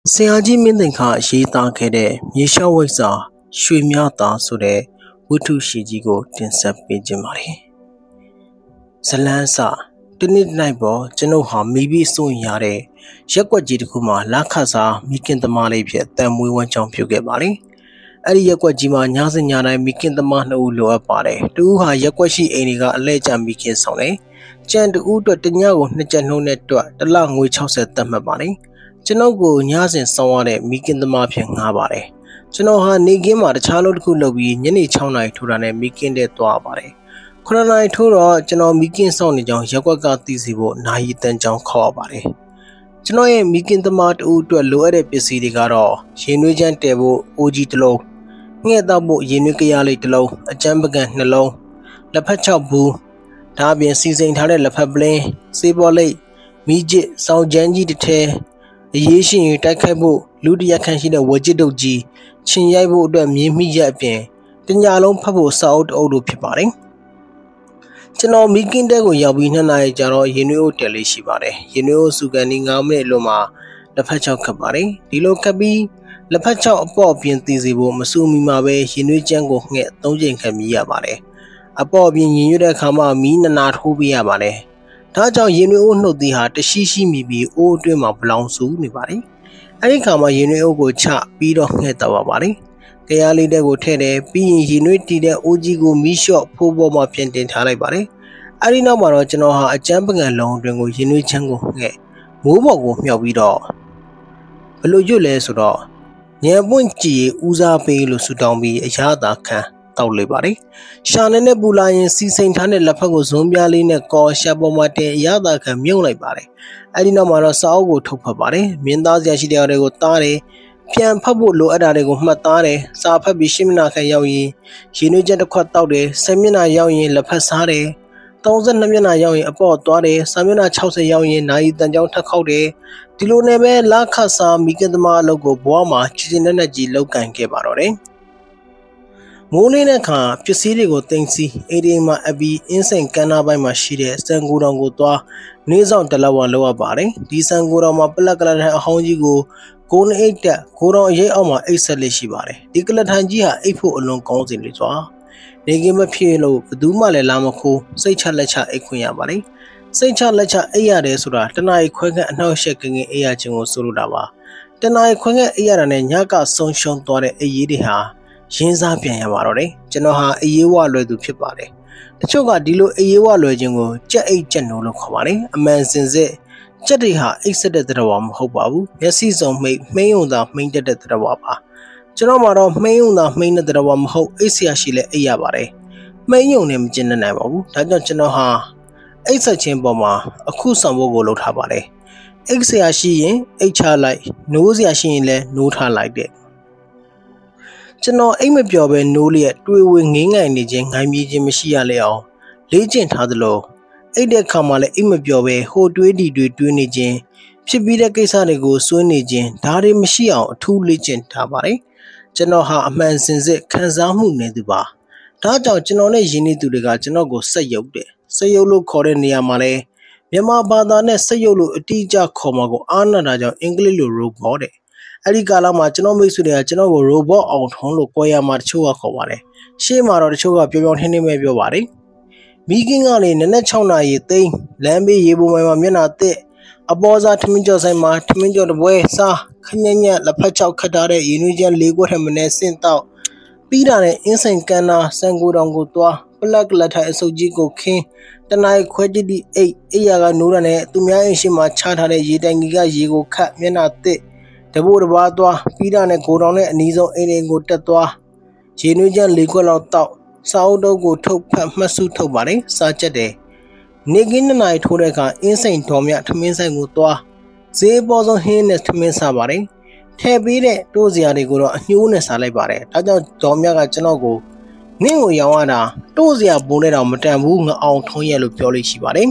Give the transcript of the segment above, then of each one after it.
ဆရာကြီးမင်းသိန်းခရေးသားခဲ့တဲ့မြေလျှောက်ဝိဇ္ဇာရွှေမြသားဆိုတဲ့ဝတ္ထုရှိကြီးကိုတင်ဆက်ပေးခြင်းပါတယ်။ဇလန်းစတနေ့တနေ့ပေါ်ကျွန်ုပ်ဟာမိပြီးစိုးရင်ရတဲ့ရက်ွက်ကြီးတစ်ခုမှာလက်ခတ်စားမိခင်သမားလေးဖြစ်တန်မွေးဝမ်းကြောင်းပြုခဲ့ပါလေ။အဲ့ဒီရက်ွက်ကြီးမှာညစဉ်ညတိုင်းမိခင်သမားနှစ်ဦးလိုအပ်ပါတယ်။တူဦးဟာရက်ွက်ရှိအိမ်တွေကအလဲကျမိခင်ဆောင်တယ်။ကျန်တူဦးအတွက်တညကို2ကျပ်နှုန်းနဲ့တွက်တစ်လငွေ60သတ်မှတ်ပါလေ။ကျွန်ုပ်ကိုညစဉ်ဆောင်ရတဲ့မိခင်သမားဖြစ်ငှားပါတယ်။ကျွန်တော်ဟာနေကင်းမှာတခြားလို့တစ်ခုလုပ်ပြီးညနေ6နာရီထိုးတာနဲ့မိခင်တဲ့သွားပါတယ်။9နာရီထိုးတော့ကျွန်တော်မိခင်ဆောင်နေကြောင်းရက်ွက်ကသိစီဖို့နိုင်ရီတန်ကြောင်းခေါ်ရပါတယ်။ကျွန်တော်ရဲ့မိခင်သမားတူအတွက်လိုအပ်တဲ့ပစ္စည်းတွေကတော့ရေနွေးချမ်းတဲဖို့အိုးကြီးတစ်လုံးငှက်တော့ဖို့ရေနွေးကြရလေးတစ်လုံးအကျန်းပကံနှလုံးလက်ဖက်6ဘူးဒါအပြင်စီစဉ်ထားတဲ့လက်ဖက်ပလင်းစေးပေါ်လိပ်မိကျစ်စောင်းချမ်းကြီးတစ်ထဲအရေးရှင်တိုက်ခိုက်ဖို့လူတရက်ခန့်ရှိတဲ့ဝကြစ်တုတ်ကြီးချင်ရိုက်ဖို့အတွက်မြေမိရက်အပြင်တညာလုံးဖတ်ဖို့စာအုပ်တအုပ်တို့ဖြစ်ပါတယ်ကျွန်တော်မိကင်းတဲကိုရောက်ပြီး2နာရီကြာတော့ရင်နွေးအိုတယ်လေးရှိပါတယ်ရင်နွေးအိုစုကန်ဒီ9မိနစ်လို့မှလက်ဖက်6ခတ်ပါတယ်ဒီလိုခတ်ပြီးလက်ဖက်6အပေါ့ပြင်တည်စီဖို့မစူမီမှာပဲရင်နွေးချမ်းကိုငှက်3ချိန်ခတ်မြည်ရပါတယ်အပေါ့ပြင်ရင်ရွတဲ့အခါမှာမီးနနာထိုးပေးရပါတယ်ဒါကြောင့်ရင်နွေးအိုးနှုတ်သီးဟာတရှိရှိမိပြီးအိုးအတွင်းမှာဘလောင်ဆူနေပါတယ်အဲဒီခါမှာရင်နွေးအိုးကိုချပြီးတော့ငှက်တော့ပါပါတယ်ကြရလေးတဲ့ကိုထည့်တယ်ပြီးရင်ရင်နွေးတီတဲ့အိုးကြီးကိုမီးလျှော့ဖိုးပေါ်မှာပြင်တင်ထားလိုက်ပါတယ်အဲဒီနောက်မှာတော့ကျွန်တော်ဟာအကျန်းပကံလုံးအတွင်းကိုရင်နွေးချမ်းကိုငှက်မိုးပေါ်ကိုမြှောက်ပြီးတော့ဘလို့ရွတ်လဲဆိုတော့ညံပွင့်ကြည်ဦးစားပေးလို့ဆူတောင်းပြီးအရာသာခံတောက်လိုက်ပါတယ်ရှာနဲ့ပူလာရင်စီစိန်ထားတဲ့လက်ဖက်ကိုဇွန်ပြားလေးနဲ့ကောရှာပေါ်မှာတင်အရသာခံမြုပ်လိုက်ပါတယ်အဲဒီနောက်မှာတော့စာအုပ်ကိုထုတ်ဖတ်ပါတယ်မြင်းသားစရာရှိတဲ့တွေကိုသားတယ်ပြန်ဖတ်ဖို့လိုအပ်တာတွေကိုမှတ်သားတယ်စာဖတ်ပြီး10မိနစ်ခန့်ရောက်ရင်ရင်နွေးချက်တစ်ခွက်တောက်တယ်10မိနစ်ရောက်ရင်လက်ဖက်စားတယ်32မျက်နှာရောက်ရင်အပေါ့သွားတယ်စာမျက်နှာ60ရောက်ရင်နိုင်တန်ကြောင်းထက်ခောက်တယ်ဒီလိုနဲ့ပဲလက်ခတ်စားမိခင်သမားအလုပ်ကိုဘွားမှာချစ်နဲ့ကြီးလောက်ကန်ခဲ့ပါတော့တယ်မိုးလေးတဲ့အခါပစ္စည်းတွေကိုတင်စီအိမ်ဒီမှာအပီအင်းစိန်ကန်းနာပိုင်းမှာရှိတဲ့စံကူတောင်ကိုသွားနေဆောင်တလက်ဝါလောက်ရပါတယ်ဒီစံကူတောင်မှာပလက်ကလထန်အဟောင်းကြီးကိုကိုးအိတ်တက်ကိုတောင်ရိပ်အောက်မှာအိတ်ဆက်လေးရှိပါတယ်ဒီကလထန်ကြီးဟာအိတ်ဖို့အလွန်ကောင်းစီနေစွာနေကင်းမဖြစ်လို့ဘသူမှလည်းလာမခိုးစိတ်ချလက်ချအိတ်ခွင့်ရပါတယ်စိတ်ချလက်ချအိတ်ရတယ်ဆိုတာတနားရီခွဲခန့်အနှောက်အယှက်ကငင်အိတ်ရခြင်းကိုဆိုလိုတာပါတနားရီခွဲခန့်အိတ်ရတာနဲ့ညကဆုံးရှုံးသွားတဲ့အိတ်ရည်တွေဟာရင်းစားပြန်ရပါတော့တယ်ကျွန်တော်ဟာအေးရေးဝလွယ်သူဖြစ်ပါတယ်တချို့ကဒီလိုအေးရေးဝလွယ်ခြင်းကိုကြက်အိတ်ကြက်နိုးလို့ခေါ်ပါတယ်အမှန်စင်စစ်ကြက်တွေဟာအိတ်ဆက်တဲ့သတ္တဝါမဟုတ်ပါဘူးမျက်စိစုံမှိန်းုံသာမှိန်းတတ်တဲ့သတ္တဝါပါကျွန်တော်မှာတော့မှိန်းုံသာမှိန်းတဲ့သတ္တဝါမဟုတ်အိတ်ဆရာရှိလဲအိတ်ရပါတယ်မှိန်းုံနဲ့မကျင်နိုင်ပါဘူးဒါကြောင့်ကျွန်တော်ဟာအိတ်ဆက်ခြင်းပေါ်မှာအခုဆောင်ဖို့ကိုလုပ်ထားပါတယ်အိတ်ဆရာရှိရင်အိတ်ချလိုက်နိုးဆရာရှိရင်လည်းနိုးထားလိုက်တဲ့ကျွန်တော်အိမ်မပျော်ပဲနိုးလျက်တွေးဝေငင်းငိုင်နေခြင်းငိုင်းပြေးခြင်းမရှိရလေအောင်လေ့ကျင့်ထားသလိုအိတ်တဲ့ခါမှလည်းအိမ်မပျော်ပဲဟိုတွေးဒီတွေးနေခြင်းဖြစ်ပြီးတဲ့ကိစ္စတွေကိုစွန့်နေခြင်းဒါတွေမရှိအောင်အထူးလေ့ကျင့်ထားပါတယ်ကျွန်တော်ဟာအမှန်စင်စစ်ခံစားမှုနေသူပါဒါကြောင့်ကျွန်တော်နဲ့ယဉ်နေသူတွေကကျွန်တော်ကိုစက်ရုပ်တယ်စက်ရုပ်လို့ခေါ်တဲ့နေရာမှာလဲမြန်မာဘာသာနဲ့စက်ရုပ်လို့အတိအကျခေါ်မှာကိုအားနာတာကြောင့်အင်္ဂလိပ်လို robot တဲ့အဲ့ဒီကာလမှာကျွန်တော်မိတ်ဆွေတွေကကျွန်တော်ကို robot အောင်ထုံးလို့ကြွယ်ရမှာတချို့ကခေါ်ပါတယ်ရှေ့မှာတော့တချို့ကပြောထင်းထင်းပဲပြောပါတယ်မိကင်းကနေနနက်6နာရီသိမ်းလမ်းဘေးရေပုံမှာမျက်နှာတစ်အပေါ်စားထမင်းကြော်ဆိုင်မှာထမင်းကြော်တပွဲစားခညံ့ညံ့လက်ဖက်6ခတ်ထားတဲ့ရင်းနှီးချမ်း၄ခွက်ထမင်းနဲ့ဆင့်တော့ပြီးတာနဲ့အင်းစိန်ကန်နာစံကိုတောင်ကိုသွားပလက်ကလက်ထိုင်အစုပ်ကြီးကိုခင်းတနအိခွဲတိအိယာကနိုးရတဲ့သူများအိမ်ရှိမှာချထားတဲ့ရေတိုင်ကြီးကရေကိုခတ်မျက်နှာတစ်တဘို့တဘာသွားပြီးတာနဲ့ကိုတောင်နဲ့အနီးဆုံးအိမ်တွေကိုတက်သွားရေနွေးချမ်း၄ခွက်လောက်တောက်စာအုပ်တုပ်ကိုထုတ်ဖတ်မှတ်စုထုတ်ပါတယ်စားချက်တယ်နေကင်း2နာရီထိုးတဲ့အခါအင်းစိန်တော်မြထမင်းဆိုင်ကိုသွားဈေးပေါ်ဆုံးဟင်းနဲ့ထမင်းစားပါတယ်ထည့်ပေးတဲ့တိုးစရာတွေကိုတော့အညှိုးနဲ့စားလိုက်ပါတယ်ဒါကြောင့်တော်မြကကျွန်တော်ကိုနင့်ကိုရောင်းရတာတိုးစရာပုံနဲ့တော့မတန်ဘူးငအောင်ထုံးရလို့ပြောလို့ရှိပါတယ်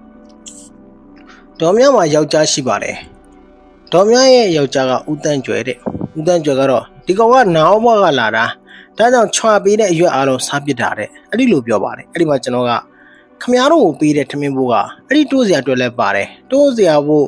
တော်မြမှာယောက်ျားရှိပါတယ်တော်မြရဲ့ယောက်ျားကဦးတန်းကျွဲတဲ့ဦးတန်းကျွဲကတော့ဒီကောင်ကနားဘွားကလာတာဒါကြောင့်ချွာပေးတဲ့အရွက်အားလုံးစားပစ်တာတဲ့အဲ့ဒီလိုပြောပါတယ်အဲ့ဒီမှာကျွန်တော်ကခမားတို့ကိုပေးတဲ့ထမင်းဘိုးကအဲ့ဒီတိုးစရာအတွက်လဲပါတယ်တိုးစရာဘိုး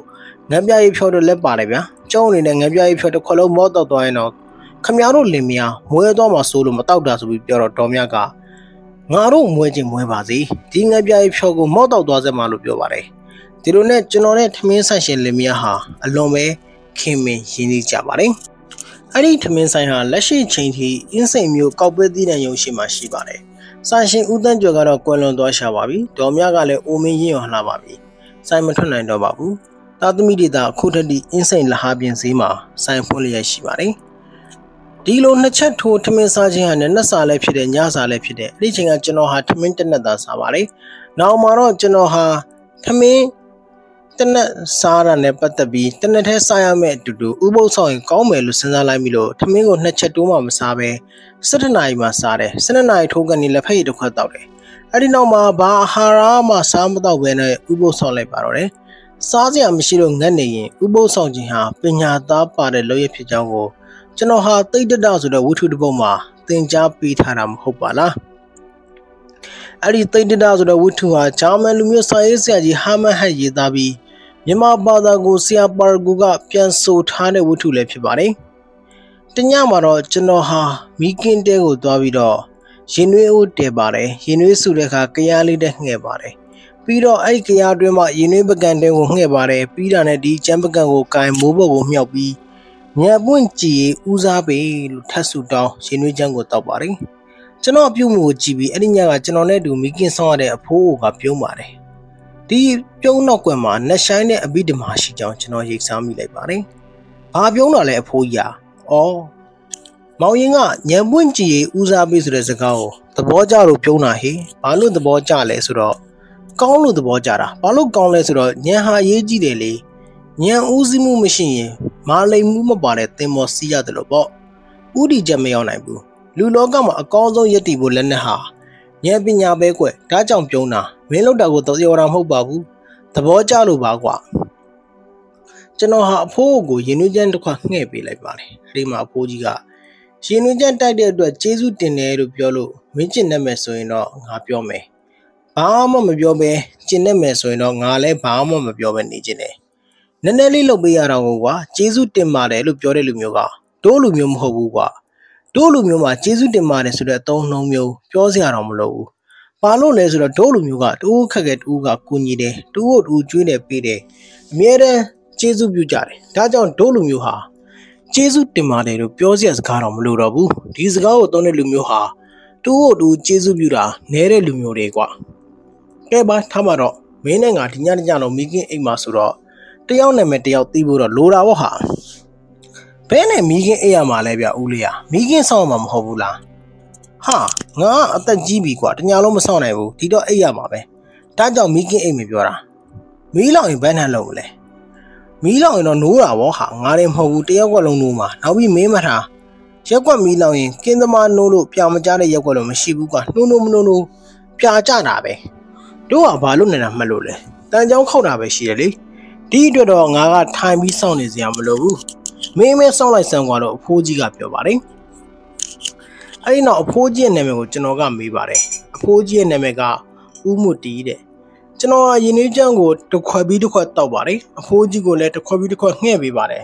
ငပြရေးဖြောတော့လက်ပါတယ်ဗျာကျုံနေတဲ့ငပြရေးဖြောတစ်ခွက်လုံးမောတော့သွားရင်တော့ခမရတို့လင်မယားမွဲတော့မှဆိုလို့မတောက်တာဆိုပြီးပြောတော့တော်မြတ်ကငါတို့မွဲချင်းမွဲပါစေဒီငပြရေးဖြောကိုမောတော့သွားစက်မှလို့ပြောပါတယ်ဒီလိုနဲ့ကျွန်တော်နဲ့ထမင်းဆိုင်ရှင်လင်မယားဟာအလွန်ပဲခင်မင်ရင်းနှီးကြပါတယ်အဲ့ဒီထမင်းဆိုင်ဟာလက်ရှိချိန်ထိအင်းစိန်မျိုးကောက်ပဲသီးတဲ့ရုံရှိမှရှိပါတယ်ဆိုင်ရှင်ဦးတန်းကျော်ကတော့ကွယ်လွန်သွားရှာပါပြီဒေါ်မြကလည်းအိုမင်းရင်းရောလှပါပြီဆိုင်မထွက်နိုင်တော့ပါဘူးသားသမီးတွေသာအခုထက်ထိအင်းစိန်လဟာပြင်ဈေးမှာဆိုင်ဖွင့်လျက်ရှိပါတယ်ဒီလိုနှစ်ချက်ထိုးထမင်းစားခြင်းဟာနဲ့နှစ်စားလည်းဖြစ်တဲ့ညစားလည်းဖြစ်တဲ့အဲ့ဒီချိန်ကကျွန်တော်ဟာထမင်းတစ်နက်သာစားပါတယ်နောက်မှာတော့ကျွန်တော်ဟာထမင်းတနက်စားရတဲ့ပတ်သက်ပြီးတနက်ထဲစားရမယ့်အတူတူဥပုသ်ဆောင်ရင်ကောင်းမယ်လို့စဉ်းစားလိုက်ပြီးလို့ထမင်းကိုနှစ်ချက်တိုးမှမစားဘဲ17နာရီမှစားတယ်12နာရီထိုးကနေလက်ဖက်ရည်တစ်ခွက်တောက်တယ်အဲ့ဒီနောက်မှာဘာအာဟာရမှစားမတော့ဘဲနဲ့ဥပုသ်ဆောင်လိုက်ပါတော့တယ်စားစရာမရှိလို့ငတ်နေရင်ဥပုသ်ဆောင်ခြင်းဟာပညာသားပါတဲ့လုပ်ရဖြစ်ကြောင်းကိုကျွန်တော်ဟာသိတ္တဆိုတဲ့ဝတ္ထုတစ်ပုဒ်မှာသင်ကြားပေးထားတာမဟုတ်ပါလားအဲ့ဒီသိတ္တဆိုတဲ့ဝတ္ထုဟာဂျာမန်လူမျိုးစာရေးဆရာကြီးဟာမန်ဟတ်ရေးသားပြီးမြန်မာဘာသာကိုဆရာပါရဂူကပြန်ဆိုထားတဲ့ဝတ္ထုလည်းဖြစ်ပါတယ်။တညမှာတော့ကျွန်တော်ဟာမီကင်းတဲကိုသွားပြီးတော့ရင်နွေးဦးတဲပါတယ်။ရင်နွေးစုတဲ့အခါကြရားလေးတဲ့ငှဲ့ပါတယ်။ပြီးတော့အဲ့ဒီကြရားတွင်းမှာရင်နွေးပကံတဲကိုငှဲ့ပါတယ်။ပြီးတာနဲ့ဒီကျန်းပကံကိုကင်မိုးဘော်ကိုမြှောက်ပြီးညံပွင့်ကြည်ဦးစားပေလို့ထပ်ဆူတောင်းရင်နွေးချမ်းကိုတောက်ပါတယ်။ကျွန်တော်ပြုမှုကိုကြည့်ပြီးအဲ့ဒီညကကျွန်တော်နဲ့တူမီကင်းဆောင်ရတဲ့အဖိုးကပြုံးပါတယ်။ဒီပြုံးနောက်ကွယ်မှာနှက်ဆိုင်တဲ့အဘိဓမ္မာရှိကြောင်းကျွန်တော်ရိပ်စားမိလိုက်ပါတယ်။ဘာပြုံးတာလဲအဖိုးကြီး။အော်မောင်ရင်ကညံပွင့်ကြည်ဦးစားပေးဆိုတဲ့စကားကိုသဘောကျလို့ပြုံးတာဟေ။ဘာလို့သဘောကျလဲဆိုတော့ကောင်းလို့သဘောကျတာ။ဘာလို့ကောင်းလဲဆိုတော့ညံဟာရေးကြည့်တယ်လေ။ညံဦးစီးမှုမရှိရင်မာလိမ်မှုမပါတဲ့သင်္ဘောစီးရတယ်လို့ပေါ့။ဥတီချက်မရောက်နိုင်ဘူး။လူလောကမှာအကောင်းဆုံးယက်တီဖို့လက်နဲ့ဟာဉာဏ်ပညာပဲကွ။ဒါကြောင့်ပြုံးတာမင်းလောက်တာကိုတော်တာမဟုတ်ပါဘူး။သဘောကျလို့ပါကွ။ကျွန်တော်ဟာအဖိုးကိုရင်နွေးချမ်းတစ်ခွက်ငှဲ့ပေးလိုက်ပါတယ်။အဲဒီမှာအဖိုးကြီးကရင်နွေးချမ်းတိုက်တဲ့အတွက်ကျေးဇူးတင်တယ်လို့ပြောလို့မင်းကျင့်တတ်မယ်ဆိုရင်တော့ငါပြောမယ်။ဘာမှမပြောဘဲကျင့်တတ်မယ်ဆိုရင်တော့ငါလည်းဘာမှမပြောဘဲနေခြင်းတယ်။နည်းနည်းလေးလုပ်ပေးရတော့ကွာကျေးဇူးတင်ပါတယ်လို့ပြောတဲ့လူမျိုးကတို့လူမျိုးမဟုတ်ဘူးကွာတို့လူမျိုးမှာကျေးဇူးတင်ပါတယ်ဆိုတဲ့အသုံးနှုန်းမျိုးပြောစရာတော့မလိုဘူး။ဘာလို့လဲဆိုတော့တို့လူမျိုးကတူးခက်ခဲတူးကကူညီတယ်တူးကိုတူးကျွေးတယ်ပေးတယ်အမြဲတမ်းကျေးဇူးပြုကြတယ်။ဒါကြောင့်တို့လူမျိုးဟာကျေးဇူးတင်ပါတယ်လို့ပြောစရာစကားတော့မလိုတော့ဘူး။ဒီစကားကိုသုံးတဲ့လူမျိုးဟာတူးကိုတူးကျေးဇူးပြုတာနဲတဲ့လူမျိုးတွေကွာ။ကဲပါထားမှာတော့မင်းနဲ့ငါဒီညတော့မီကင်းအိမ်မှာဆိုတော့တယောက်နာမည်တယောက်သိဖို့တော့လိုတာပေါ့ဟာ။ဘဲနဲ့မီကင်းအိမ်ရမှာလဲဗျဦးလေး။မီကင်းဆောင်မှာမဟုတ်ဘူးလား။ဟာငါအသက်ကြီးပြီကွာတညာလုံးမဆောင်နိုင်ဘူးဒီတော့အိပ်ရမှာပဲဒါကြောင့်မီးကင်းအိမ်မပြောတာမီးလောင်ရင်ဘယ်နှလုံးမလဲမီးလောင်ရင်တော့နိုးတာဗောဟာငါလည်းမဟုတ်ဘူးတယောက်ကွက်လုံးနိုးမှာနောက်ပြီးမင်းမထားရက်ကွက်မီးလောင်ရင်ကင်းသမားနိုးလို့ပြမကြတဲ့ရက်ကွက်လို့မရှိဘူးကွာနိုးနိုးပြကြတာပဲတို့ကဘာလို့နေတာမှတ်လို့လဲတန်ကြောင်းခောက်တာပဲရှိတယ်လေဒီအတွက်တော့ငါကထိုင်ပြီးစောင့်နေစရာမလိုဘူးမင်းမဲစောင့်လိုက်စမ်းကွာတော့အဖိုးကြီးကပြောပါတယ်အဲ့ဒီနောက်အဖိုးကြီးရဲ့နာမည်ကိုကျွန်တော်ကမေးပါတယ်အဖိုးကြီးရဲ့နာမည်ကဦးမွတ်တီတဲ့ကျွန်တော်ကရင်းနှီးချမ်းကိုတစ်ခွက်ပြီးတစ်ခွက်တောက်ပါတယ်အဖိုးကြီးကိုလည်းတစ်ခွက်ပြီးတစ်ခွက်ငှဲ့ပေးပါတယ်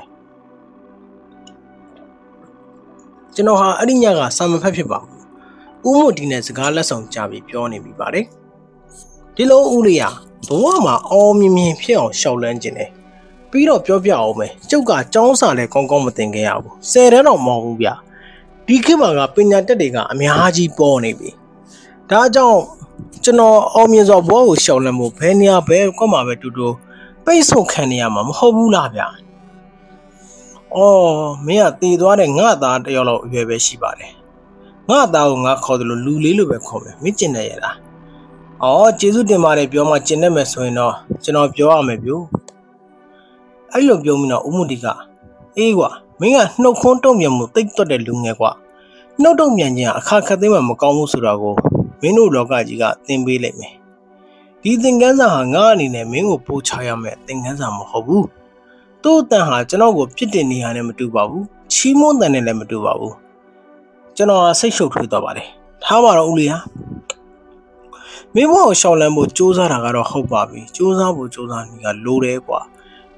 ကျွန်တော်ဟာအဲ့ဒီညကစာမဖက်ဖြစ်ပါဘူးဦးမွတ်တီနဲ့စကားလက်ဆောင်ကြပြီးပြောနေပြီပါတယ်ဒီလိုဦးလေးကဘဝမှာအောင်မြင်ဖြစ်အောင်ရှောက်လန်းခြင်းတယ်ပြီးတော့ပြောပြအောင်မယ်ကျုပ်ကចောင်းစာလည်းကောင်းကောင်းမတင်ခဲ့ရဘူး10တန်းတော့မဟုတ်ဘူးဗျဒီခေတ်မှာကပညာတတ်တွေကအများကြီးပေါ်နေပြီဒါကြောင့်ကျွန်တော်အောင်မြင်စွာဘဝကိုရှောင်လန်းဖို့ဘယ်နေရာဘယ်ကွက်မှာပဲတူတူပိတ်ဆို့ခံနေရမှာမဟုတ်ဘူးလားဗျအော်မင်းကတည်သွားတဲ့ငါသားတယောက်လောက်အရွယ်ပဲရှိပါတယ်ငါသားကိုငါခေါ်တယ်လို့လူလေးလိုပဲခေါ်မယ်မင်းကျင်နေရလားအော်ကျေးဇူးတင်ပါတယ်ပြောမှကျင်နေမယ်ဆိုရင်တော့ကျွန်တော်ပြောရမယ်ဗျအဲ့လိုပြောပြီးတော့ဦးမူတီကအေးကွာမင်းကနှုတ်ခွန်းတုံ့ပြန်မှုတိတ်တွက်တဲ့လူငယ်ကွာနှုတ်တုံ့ပြန်ခြင်းအခါခက်သိမ်းမှမကောင်းဘူးဆိုတာကိုမင်းတို့လောကကြီးကသင်ပေးလိုက်မယ်ဒီသင်ခန်းစာဟာငါအနေနဲ့မင်းကိုပို့ချရမယ်သင်ခန်းစာမဟုတ်ဘူးသူ့အတန်ဟာကျွန်တော်ကိုပြစ်တင်နေရနဲ့မတူပါဘူးချီးမွမ်းတဲ့နဲ့လည်းမတူပါဘူးကျွန်တော်စိတ်ရှုပ်ထွေးသွားပါတယ်ထားပါတော့ဦးလေးဟာမင်းဘဝကိုရှောင်လန်းဖို့စူးစမ်းတာကတော့ဟုတ်ပါပြီစူးစမ်းဖို့စူးစမ်းနေကလိုတယ်ကွာ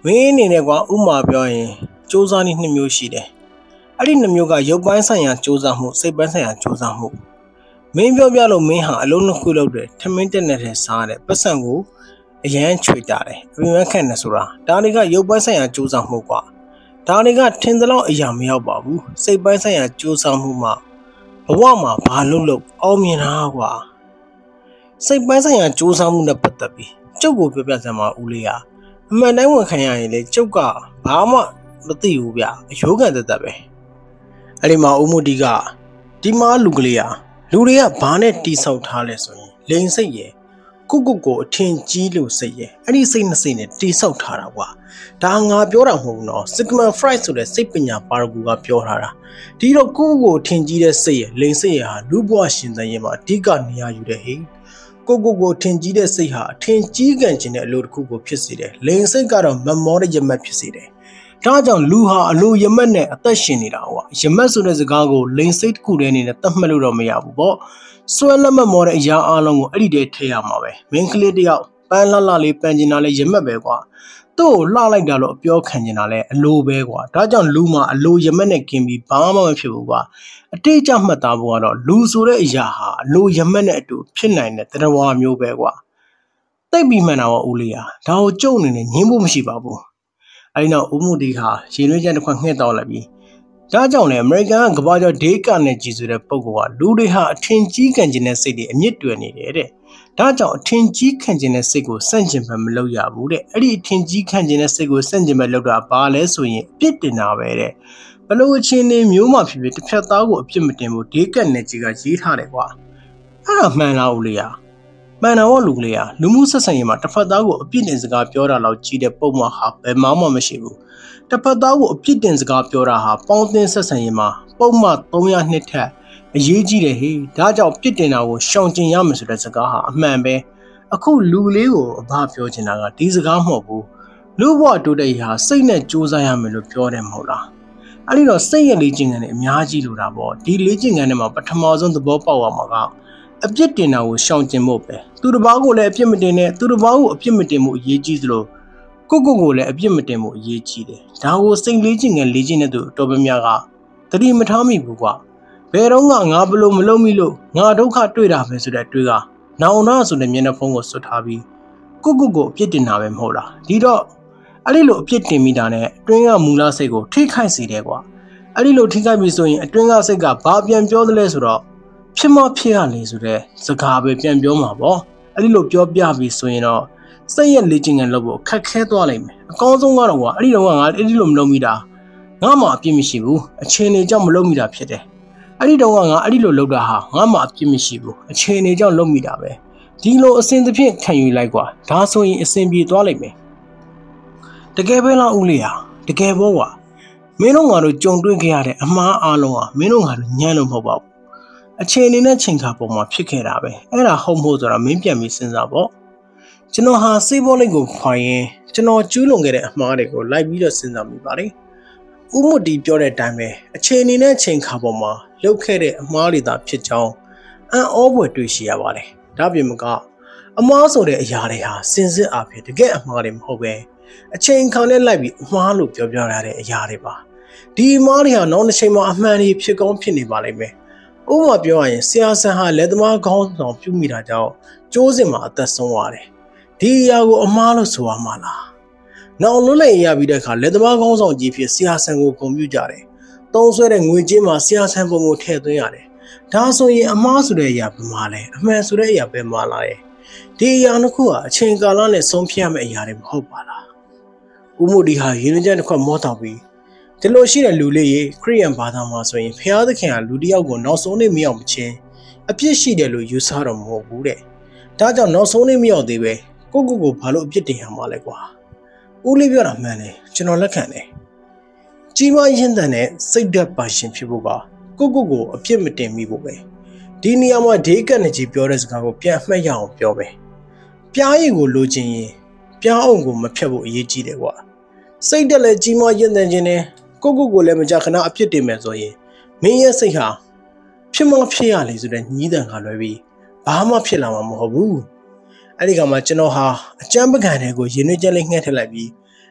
မင်းအနေနဲ့ကွာဥမာပြောရင်စူးစမ်းနည်း2မျိုးရှိတယ်အဲ့ဒီ2မျိုးကရုပ်ပိုင်းဆိုင်ရာစူးစမ်းမှုစိတ်ပိုင်းဆိုင်ရာစူးစမ်းမှုမင်းပြောပြလို့မင်းဟာအလုံးနှစ်ခုလုပ်တယ်ထမင်းတက်နေတဲ့စားတယ်ပတ်စံကိုအရန်ချွေတာတယ်အပြင်ခန့်နေဆိုတာဒါတွေကရုပ်ပိုင်းဆိုင်ရာစူးစမ်းမှုကွာဒါတွေကထင်သလောက်အရာမရောက်ပါဘူးစိတ်ပိုင်းဆိုင်ရာစူးစမ်းမှုမှာဘဝမှာဘာလို့အောင်မြင်တာကွာစိတ်ပိုင်းဆိုင်ရာစူးစမ်းမှုနဲ့ပတ်သက်ပြီးကျုပ်ကိုပြောပြစမ်းပါဦးလေးဟာအမှန်တိုင်းဝန်ခံရရင်လေကျုပ်ကဘာမှမသိဘူးဗျအယိုးကန်သက်သက်ပဲအဲ့ဒီမှာဦးမူတီကဒီမှာလူကလေးဟာလူတွေကဘာနဲ့တီးဆောက်ထားလဲဆိုရင်လိန်စိတ်ရယ်ကိုအထင်ကြီးလို့စိတ်ရယ်အဲ့ဒီစိတ်နှစ်စိတ်နဲ့တီးဆောက်ထားတာကွာဒါငါပြောတာမဟုတ်ဘူးနော် Sigmund Freud ဆိုတဲ့စိတ်ပညာပါရဂူကပြောထားတာဒီတော့ကိုအထင်ကြီးတဲ့စိတ်ရယ်လိန်စိတ်ရယ်ဟာလူဘဝရှင်သန်ရေးမှာအဓိကနေရာယူတဲ့ဟေ့ကိုထင်ကြီးတဲ့စိတ်ဟာအထင်ကြီးကန်ခြင်းတဲ့အလိုတစ်ခုကိုဖြစ်စေတယ်လိန်စိတ်ကတော့မမောတဲ့ရမတ်ဖြစ်စေတယ်ဒါကြောင့်လူဟာအလိုရမတ်နဲ့အသက်ရှင်နေတာကွာရမတ်ဆိုတဲ့စကားကိုလိန်စိတ်တစ်ခုတည်းအနေနဲ့သတ်မှတ်လို့တော့မရဘူးပေါ့ဆွဲလက်မမောတဲ့အရာအလုံးကိုအဲ့ဒီတည်းထည့်ရမှာပဲမင်းကလေးတယောက်ပန်းလှလေးပန်းကျင်တာလဲရမတ်ပဲကွာသူ့ကိုလှလိုက်တာလို့အပြောခံကျင်တာလဲအလိုပဲကွာဒါကြောင့်လူမှာအလိုရမတ်နဲ့กินပြီးဘာမှမဖြစ်ဘူးကွာအတိအကျမှတ်သားဖို့ကတော့လူဆိုတဲ့အရာဟာအလိုရမတ်နဲ့အတူဖြစ်နိုင်တဲ့တရားဝါမျိုးပဲကွာသိပ်ပြီးမှန်တာပေါ့ဦးလေးဟာဒါကိုကြုံနေနေညင်းဖို့မရှိပါဘူးအဲဒီနောက်ဦးမှုတီဟာရေနွေးချမ်းတစ်ခွက်ငှက်တော့လိုက်ပြီးဒါကြောင့်လေအမေရိကန်ကကမ္ဘာကျော်ဒေးကာနဲ့ကြီးဆိုတဲ့ပုဂ္ဂိုလ်ကလူတွေဟာအထင်ကြီးခံခြင်းတဲ့စိတ်တွေအမြင့်တွယ်နေတယ်တဲ့ဒါကြောင့်အထင်ကြီးခံခြင်းတဲ့စိတ်ကိုစန့်ကျင်ဘက်မလုပ်ရဘူးတဲ့အဲ့ဒီအထင်ကြီးခံခြင်းတဲ့စိတ်ကိုစန့်ကျင်ဘက်လုပ်တာဘာလဲဆိုရင်အပြစ်တင်တာပဲတဲ့ဘလို့အချင်းနေမျိုးမှဖြစ်ဖြစ်တစ်ဖက်သားကိုအပြစ်မတင်ဘူးဒေးကာနဲ့ကြီးကရေးထားတယ်ကွာအဲ့ဒါမှန်လားဦးလေးဟာမှန်တော့လူကလေးဟာလူမှုဆက်ဆံရေးမှာတစ်ဖက်သားကိုအပြစ်တင်စကားပြောတာလောက်ကြီးတဲ့ပုံမှန်ဟာဘယ်မှမရှိဘူးတစ်ဖက်သားကိုအပြစ်တင်စကားပြောတာဟာပေါင်းသင်းဆက်ဆံရေးမှာပုံမှန်302ထက်အရေးကြီးတယ်ဟေ့ဒါကြောင့်ပြစ်တင်တာကိုရှောင်ကျဉ်ရမယ်ဆိုတဲ့စကားဟာအမှန်ပဲအခုလူလေးကိုအဘပြောချင်တာကဒီစကားမဟုတ်ဘူးလူဘဝတိုးတက်ရာစိတ်နဲ့စူးစမ်းရမယ်လို့ပြောတယ်မဟုတ်လားအဲ့ဒီတော့စိတ်ရဲ့လေ့ကျင့်ခန်းနဲ့အများကြီးလိုတာပေါ့ဒီလေ့ကျင့်ခန်းထဲမှာပထမဆုံးသဘောပေါက်ရမှာကအပြစ်တင်တာကိုရှောင်ကျဉ်ဖို့ပဲသူတစ်ပါးကိုလည်းအပြစ်မတင်နဲ့သူတစ်ပါးကိုအပြစ်မတင်မှုအရေးကြီးသလိုကိုလည်းအပြစ်မတင်မှုအရေးကြီးတယ်ဒါကိုစိတ်လေ့ကျင့်ခန်းလေ့ကျင့်တဲ့သူတော်များများကသတိမထားမိဘူးကွာဘယ်တော့ငါဘလို့မလုပ်မိလို့ငါဒုက္ခတွေ့တာပဲဆိုတဲ့အတွေ့ကနောင်နာဆိုတဲ့မျက်နှာဖုံးကိုစွတ်ထားပြီးကိုအပြစ်တင်တာပဲမဟုတ်လားဒီတော့အဲ့ဒီလိုအပြစ်တင်မိတာနဲ့အတွင်းကမူလစိတ်ကိုထိခိုက်စေတယ်ကွာအဲ့ဒီလိုထိခိုက်ပြီဆိုရင်အတွင်းကစိတ်ကဘာပြန်ပြောသလဲဆိုတော့ဖြစ်မဖြစ်ရလေဆိုတဲ့စကားပဲပြန်ပြောမှာပေါ့အဲ့ဒီလိုပြောပြပြီဆိုရင်တော့စိတ်ရဲ့လေ့ကျင့်ခန်းလုပ်ဖို့ခက်ခဲသွားလိမ့်မယ်အကောင်းဆုံးကတော့ကွာအဲ့ဒီတော့ငါအဲ့ဒီလိုမလုပ်မိတာငါမှအပြစ်မရှိဘူးအခြေအနေကြောင့်မလုပ်မိတာဖြစ်တယ်အဲ့ဒီတော့ငါအဲ့ဒီလိုလုပ်တာဟာငါမှအပြစ်မရှိဘူးအခြေအနေကြောင့်လုပ်မိတာပဲဒီလိုအစဉ်သဖြင့်ခံယူလိုက်ကွာဒါဆိုရင်အစဉ်ပြေသွားလိမ့်မယ်တကယ်ပဲလားဦးလေးဟာတကယ်ပေါ့ကွာမင်းတို့ငါတို့ကြုံတွေ့ခဲ့ရတဲ့အမှားအလုံးဟာမင်းတို့ငါတို့ညံ့လို့မဟုတ်ပါဘူးအခြေအနေနဲ့ချိန်ခါပေါ်မှာဖြစ်ခဲ့တာပဲအဲ့ဒါဟုတ်မဟုတ်ဆိုတာမင်းပြန်ပြီးစဉ်းစားပေါ့ကျွန်တော်ဟာစေးဘောလိတ်ကိုခွာရင်ကျွန်တော်ကျူးလွန်ခဲ့တဲ့အမှားတွေကိုလိုက်ပြီးတော့စဉ်းစားမိပါတယ်ဥမ္မတီပြောတဲ့အတိုင်းပဲအခြေအနေနဲ့ချိန်ခါပေါ်မှာလုပ်ခဲ့တဲ့အမှားတွေသာဖြစ်ကြောင်းအံ့ဩဖွယ်တွေ့ရှိရပါတယ်ဒါပြင်မကအမှားဆိုတဲ့အရာတွေဟာစင်စစ်အားဖြင့်တကယ်အမှားတွေမဟုတ်ပဲအချိန်ခါနဲ့လိုက်ပြီးအမှားလို့ပြောရတဲ့အရာတွေပါဒီအမှားတွေဟာနောက်တစ်ချိန်မှာအမှန်တွေဖြစ်ကောင်းဖြစ်နေပါလိမ့်မယ်ဥပမာပြောရရင်ဆရာဆန်ဟာလက်သမားခေါင်းဆောင်ပြုမိတာကြောင့်ကျိုးစင်မှာအသက်ဆုံးသွားတယ်ဒီအရာကိုအမှားလို့ဆိုရမှာလားနောက်လွတ်လပ်ရပြီးတဲ့အခါလက်သမားခေါင်းဆောင်ကြီးဖြစ်ဆရာဆန်ကိုဂုဏ်ပြုကြတယ်သုံးဆွဲတဲ့ငွေကြေးမှာဆရာဆန်ပုံကိုထည့်သွင်းရတယ်ဒါဆိုရင်အမှားဆိုတဲ့အရာဘယ်မှာလဲအမှန်ဆိုတဲ့အရာဘယ်မှာလာလဲဒီအရာနှစ်ခုဟာအချိန်ကာလနဲ့ဆုံးဖြတ်ရမယ့်အရာတွေမဟုတ်ပါလားဦးမိုဒီဟာရင်းနှီးချမ်းတစ်ခွက်မောတောက်ပြီးဒီလိုရှိတဲ့လူလေးရေခရိယန်ဘာသာမှာဆိုရင်ဖျားသခင်ကလူတစ်ယောက်ကိုနောက်ဆုံးနေ့မရောက်မချင်းအပြစ်ရှိတယ်လို့ယူဆတော့မဟုတ်ဘူးတဲ့ဒါကြောင့်နောက်ဆုံးနေ့မရောက်သေးပဲကိုဘာလို့အပြစ်တင်ရမှာလဲကွာဦးလေးပြောတာမှန်တယ်ကျွန်တော်လက်ခံတယ်ကြီးမားရင်းတန်တဲ့စိတ်ဓာတ်ပါရှင်ဖြစ်ဖို့ကကိုအပြစ်မတင်မိဖို့ပဲဒီနေရာမှာဒေးကတ်နဲ့ကြီးပြောတဲ့စကားကိုပြန်မှတ်ရအောင်ပြောပဲပြားရည်ကိုလိုချင်ရင်ပြားအောင်ကိုမဖြတ်ဖို့အရေးကြီးတယ်ကွာစိတ်တက်လည်းကြီးမားရင်းတန်ခြင်းနဲ့ကိုလည်းမကြခဏအပြစ်တင်မယ်ဆိုရင်မင်းရဲ့စိတ်ဟာဖြစ်မဖြစ်ရလေဆိုတဲ့ညီးတန်ခါလွယ်ပြီးဘာမှဖြစ်လာမှာမဟုတ်ဘူးအဲ့ဒီကမှကျွန်တော်ဟာအကြမ်းပကံတွေကိုရင်းနှီးချက်လေးငှက်ထည့်လိုက်ပြီး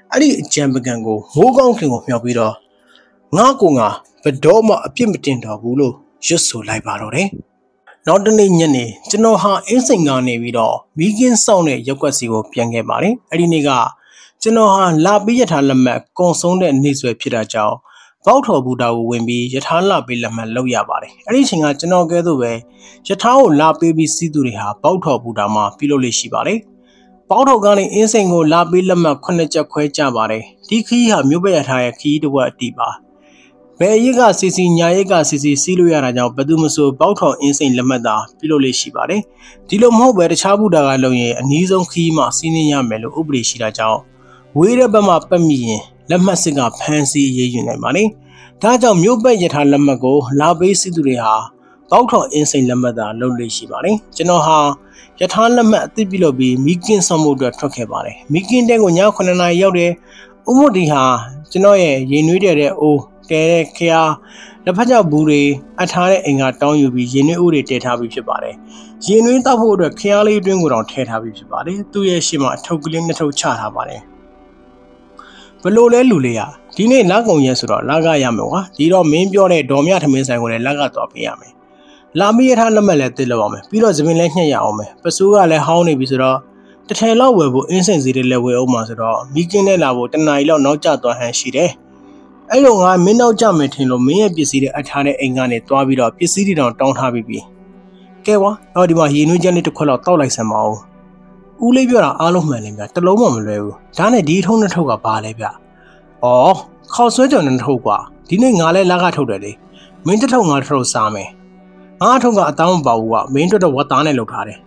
Adi Jambagango, Wogong King of Yabido, Nagunga, but Doma a Pimatinta Bulu, just so like Barore. Not the Nini, Genoha Insingani Vido, Vegan Sone, Yokasivo, Piange Mari, Adiniga, Genoha, La Biata Lama, Consonde and Niswe Pirajao, Bauto Buddha Wimby, Yatala Bilama Loya Bari, anything at Geno get away, Yatao La Baby Siduriha, Bauto Budama, Piloli Shibari. Bauto Gani Insingo La Bilama Konaja Queja Bari, Tiki Mubaya key to what Diba. Beyiga Sisi Nyaga Sisi Siluya Raja Badumuso Bauto Insane Lamada, Pilole Shibare, Dilomo Ber Chabuda Loye, and Nizon Kima Senior Melo Ubri Shirajao. Wira Bama Pami, Lamasiga Pansy Ye Money. Taja Muba Yeta Lamago, La Basiduria, Bauto Insane Lamada, Loli Shibari, Genoha, Yatan Lamat Bilobi, Mikin Samuda Tokebare, Mikin Dengonya Konana Yode, Umudiha, Genoye, Yenude O. Kea, the Paja Buri, Atare Inga Town you be Yenu Teta with your body. Yenu Tabu the Kiali doing without Teta with your body, 2 years Shima, Toglin the Chata body. Below Lulia, Dine Lago Yesura, Laga Yamoa, Dido main Biore, Domia Tamis and Laga Topiame. Lami at Hanamele Tilome, Pilo Zimilenia Yaume, Pasua Le Hauni Visura, the Taylor will insensitive level Masura, Begin a lavo, the Nilo no Jato and Shide. I don't have Minno Jametin, may be seated at Hane Engane, Twabida, be seated on Town Habibi. Kewa, or the Mahinu Jenny to call out like some more. Ulivia, Alumaninga, the Lomon Lew, Tane did Hona Toga Balebia. Oh, Cosweton and Toga, Dine Nale Lagato Daddy, Mintatonga Tro Same. Atonga Town Bawa, Minto the Watane Locare.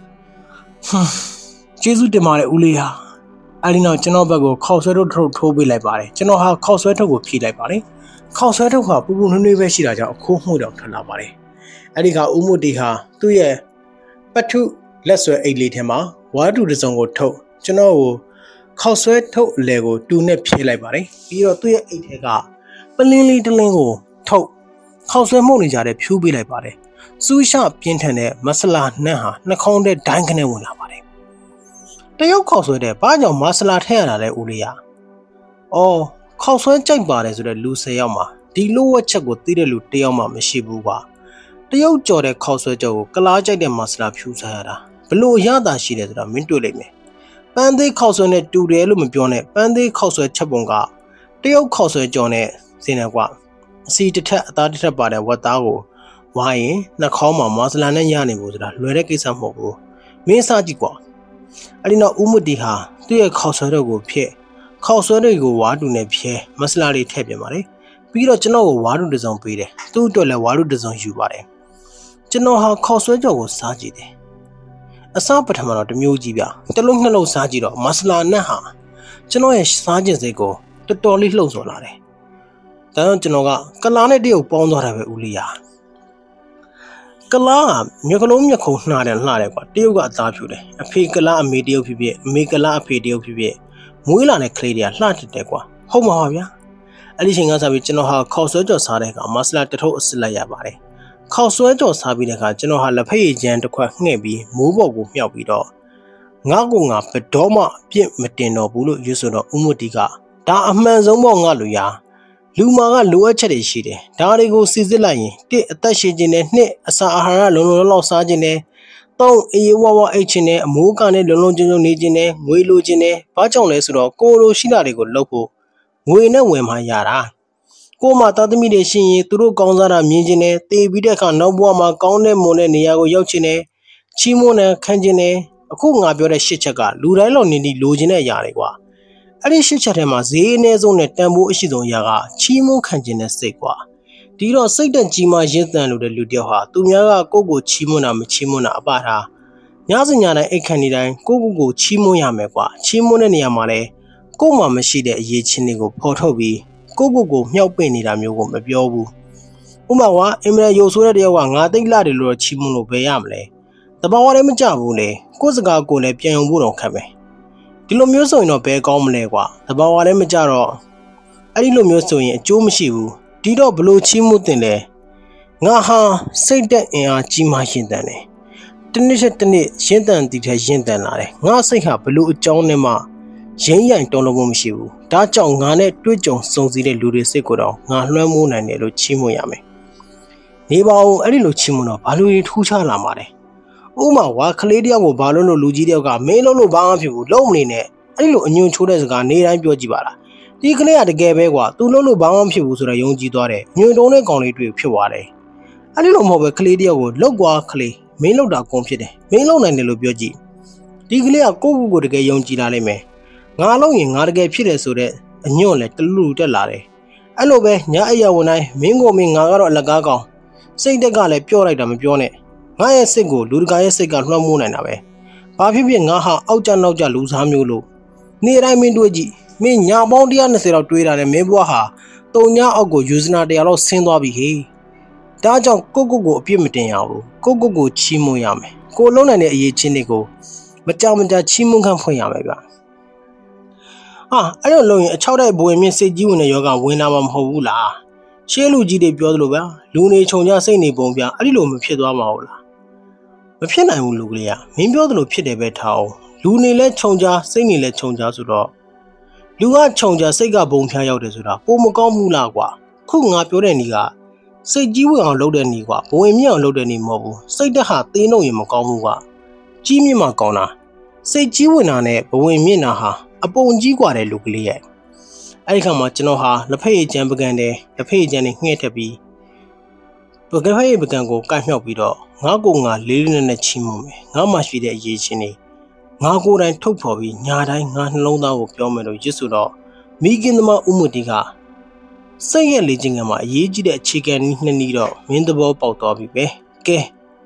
Jesu de Mare Ulia. I didn't know Genobago, Cosweto Toby Labari, Genoha Cosweto would pee Labari, Cosweto, who never see that a cool mood of Talabari. Adiga Umudiha, 2 years. But 2 lesser 8 litema, why do the song go to? Geno Cosweto Lego, 2 net pee Labari, you 2 years 8 hega. But Lily the Lingo, to Cosway Monija, the Puby Labari. Suisha Pintane, Masala Neha, Nakonde Dankane Labari. The young Cosway there, by your masala hair, Ulia. Oh, Cosway Jack Barnes with a loose yama. The lower check with the Luteama Meshibuba. The young Jordan Cosway Joe, Kalaja de Masla Pusara. Below Yada she did a mintuleme. Bandy Cosway to the Elumipione, Bandy Cosway Chabunga. The young Cosway Johnny, Sinagua. See the Tata by the Watago. Why, Nakoma, Maslan and Yani was the Lureki Sambogo. Misajiqua. I did not Umudiha, do a Cosway go pie. Cosway go wadu ne pie, Maslari Tabimari. Peter Genoa wadu the zombie, $2 wadu the zon you body. Genoa Cosway was Sajide. A sapatamano the Mujibia, the Lunalo Sajido, Masla Naha. Genoa Sergeants they go, the Dolly Lozolare. Then Genoa, Kalane de Pondorave Ulia. Kala, Mukolomia Kona and Lareva, Dio got Tapure, a Picala medio pipe, Mikala pedio pipe, Muila and Cladia, Latequa, Homohavia. Alishing us a Genoha, Coswejo Sareka, Masla to Slaya Bari. Coswejo Sabideka, Genoha La Page and the Quack Nebi, Mubo Yabido. Nagunga, Pedoma, Pim Metino, Bulu, Yusuno, Umudiga, Da Manzomongaluya. Lumaga Lua Chedishide, Darigo Sizilai, De Tashijine, Sahara Lolo Sajine, Tong Iwawa Hne, Mugane Lolojino Nijine, Wilujine, Pachonesro, Koro Shidarigo Lopo, Wina Wemayara. Koma Tadmide Shi, Turu Gonzara Mijine, Te Videka Nobwama, Gone Mone Niago Yochine, Chimone Kanjine, Kunga Bure Shichaka, Lurelo Nidi Lujine Yariwa. Adi Shichatema, Zene Zone Tambu Ishidon Yaga, Chimo Kanjine Sequa. Diro Satan Jima Jetan with the Ludioha, Tumiaga Gogo Chimona Michimona Abara. Yazanyana Ekanida, Gogo Chimo Yamequa, Chimona Yamare, Goma Mashide Yechinigo Portobi, Gogo Miaupeni Ramugo Mabiobu. Umawa, Emra Yosura de Wanga, the Ladilo Chimono Bayamle. The Baware Majabule, Kozaga Gole Pian Wuro Kame. Dilomuso in a bag omlegua, the Baware Majaro. Adilomuso in a Jomishibu, Dido Blue Chimutine. Naha, say that in a Jima Hindane. Tenishatani, Shintan did a Shintanare, Nasiha Blue Johnema. ရင်းရိုင်တော်လို့မရှိဘူးဒါကြောင့်ငါနဲ့တွေ့ကြုံစုံစည်းတဲ့လူတွေစိတ်ကိုတော့ငါလွှမ်းမိုးနိုင်တယ်လို့ချီးမွမ်းရမယ်နေပါဦးအဲ့ဒီလိုချီးမွမ်းတော့ဘာလို့ထူးခြားလာမှာလဲဥမာဝါကလေးတယောက်ကိုဘာလို့လူကြီးတယောက်ကမင်းလုံးလို့ဘာမှဖြစ်ဘူးလုံးမနေနဲ့အဲ့ဒီလိုအညွန့်ချိုးတဲ့စကားနေတိုင်းပြောကြည့်ပါလားဒီကလေးကတကယ်ပဲကွာသူလုံးလို့ဘာမှဖြစ်ဘူးဆိုတော့ယုံကြည်သွားတယ်ညွန့်တုံးတဲ့ကောင်လေးတွေ့ဖြစ်သွားတယ်အဲ့ဒီလိုမဟုတ်ပဲကလေးတယောက်ကိုလောက်ကွာကလေးမင်းလောက်တာကုန်ဖြစ်တယ်မင်းလုံးနိုင်တယ်လို့ပြောကြည့်ဒီကလေးကကိုယ့်ကိုယ်တကယ်ယုံကြည်လာလိမ့်မယ်ငါလုံးရင်ငါတကယ်ဖြစ်တယ်ဆိုတဲ့အညွန့်လည်းတလူတက်လာတယ်အဲ့လိုပဲညအိယာဝန်တိုင်းမင်းကိုမင်းငါကတော့အလကားကောင်စိတ်တက်ကလည်းပြောလိုက်တာမပြောနဲ့ငါရဲ့စိတ်ကိုလူတကာရဲ့စိတ်ကလွှမ်းမိုးနိုင်တာပဲဘာဖြစ်ဖြစ်ငါဟာအောက်ကြနောက်ကြလူစားမျိုးလို့နေ့တိုင်းမင်းတွေ့ကြည့်မင်းညာပေါင်း120လောက်တွေးတာနဲ့မင်းဘွားဟာတုံညာအောက်ကိုယူဇနာ100လောက်ဆင်းသွားပြီဟေးဒါကြောင့်ကိုအပြစ်မတင်ရဘူးကိုချီးမွမ်းရမယ်ကိုလုံးနိုင်တဲ့အရေးချင်းတွေကိုမကြောင်မကြချီးမွမ်းခံဖွင့်ရမယ်ဗျအဲ့လိုလုံးရင်အချောက်တဲ့ဘဝင်မြင့်စိတ်ကြီးဝင်တဲ့ယောဂဝင်လာမှာမဟုတ်ဘူးလားရှေးလူကြီးတွေပြောသလိုပဲလူနေခြုံကြစိတ်နေပုံပြအဲ့ဒီလိုမဖြစ်သွားမှာဟုတ်လားမဖြစ်နိုင်ဘူးလူကလေးကမင်းပြောသလိုဖြစ်တယ်ပဲထားအောင်လူနေလဲခြုံကြစိတ်နေလဲခြုံကြဆိုတော့လူကခြုံကြစိတ်ကဘုံဖျားရောက်တယ်ဆိုတာပုံမကောင်းဘူးလားကွာခုငါပြောတဲ့နေကစိတ်ကြီးဝင်အောင်လုပ်တဲ့နေကွာဘဝင်မြင့်အောင်လုပ်တဲ့နေမဟုတ်ဘူးစိတ်တက်ဟာသေးနှုတ်ရင်မကောင်းဘူးကွာကြီးမြင့်မှကောင်းတာစိတ်ကြီးဝင်တာနဲ့ဘဝင်မြင့်တာဟာအပုံကြီးกว่าတဲ့လူကလေးရဲ့အဲ့ဒီခါမှာကျွန်တော်ဟာလက်ဖက်ရည်ကြမ်းပကံတဲ့လက်ဖက်ရည်ကြမ်းနဲ့ငှဲ့ထက်ပြီးပကံဖက်ရည်ပကံကိုကိုက်မြောက်ပြီးတော့ငါကိုငါလေးလေးနဲ့ချီးမွမ်းမယ်ငါမှရှိတဲ့အရေးချင်းတွေငါကိုယ်တိုင်ထုတ်ဖော်ပြီးညာတိုင်းငါနှလုံးသားကိုပြောမယ်လို့ရစ်ဆိုတော့မိခင်သမားဦးမတီကစိတ်ရဲ့လေ့ကျင့်ခန်းမှာအရေးကြီးတဲ့အခြေခံနည်းနည်းတော့မင်းသဘောပေါက်သွားပြီပဲကဲ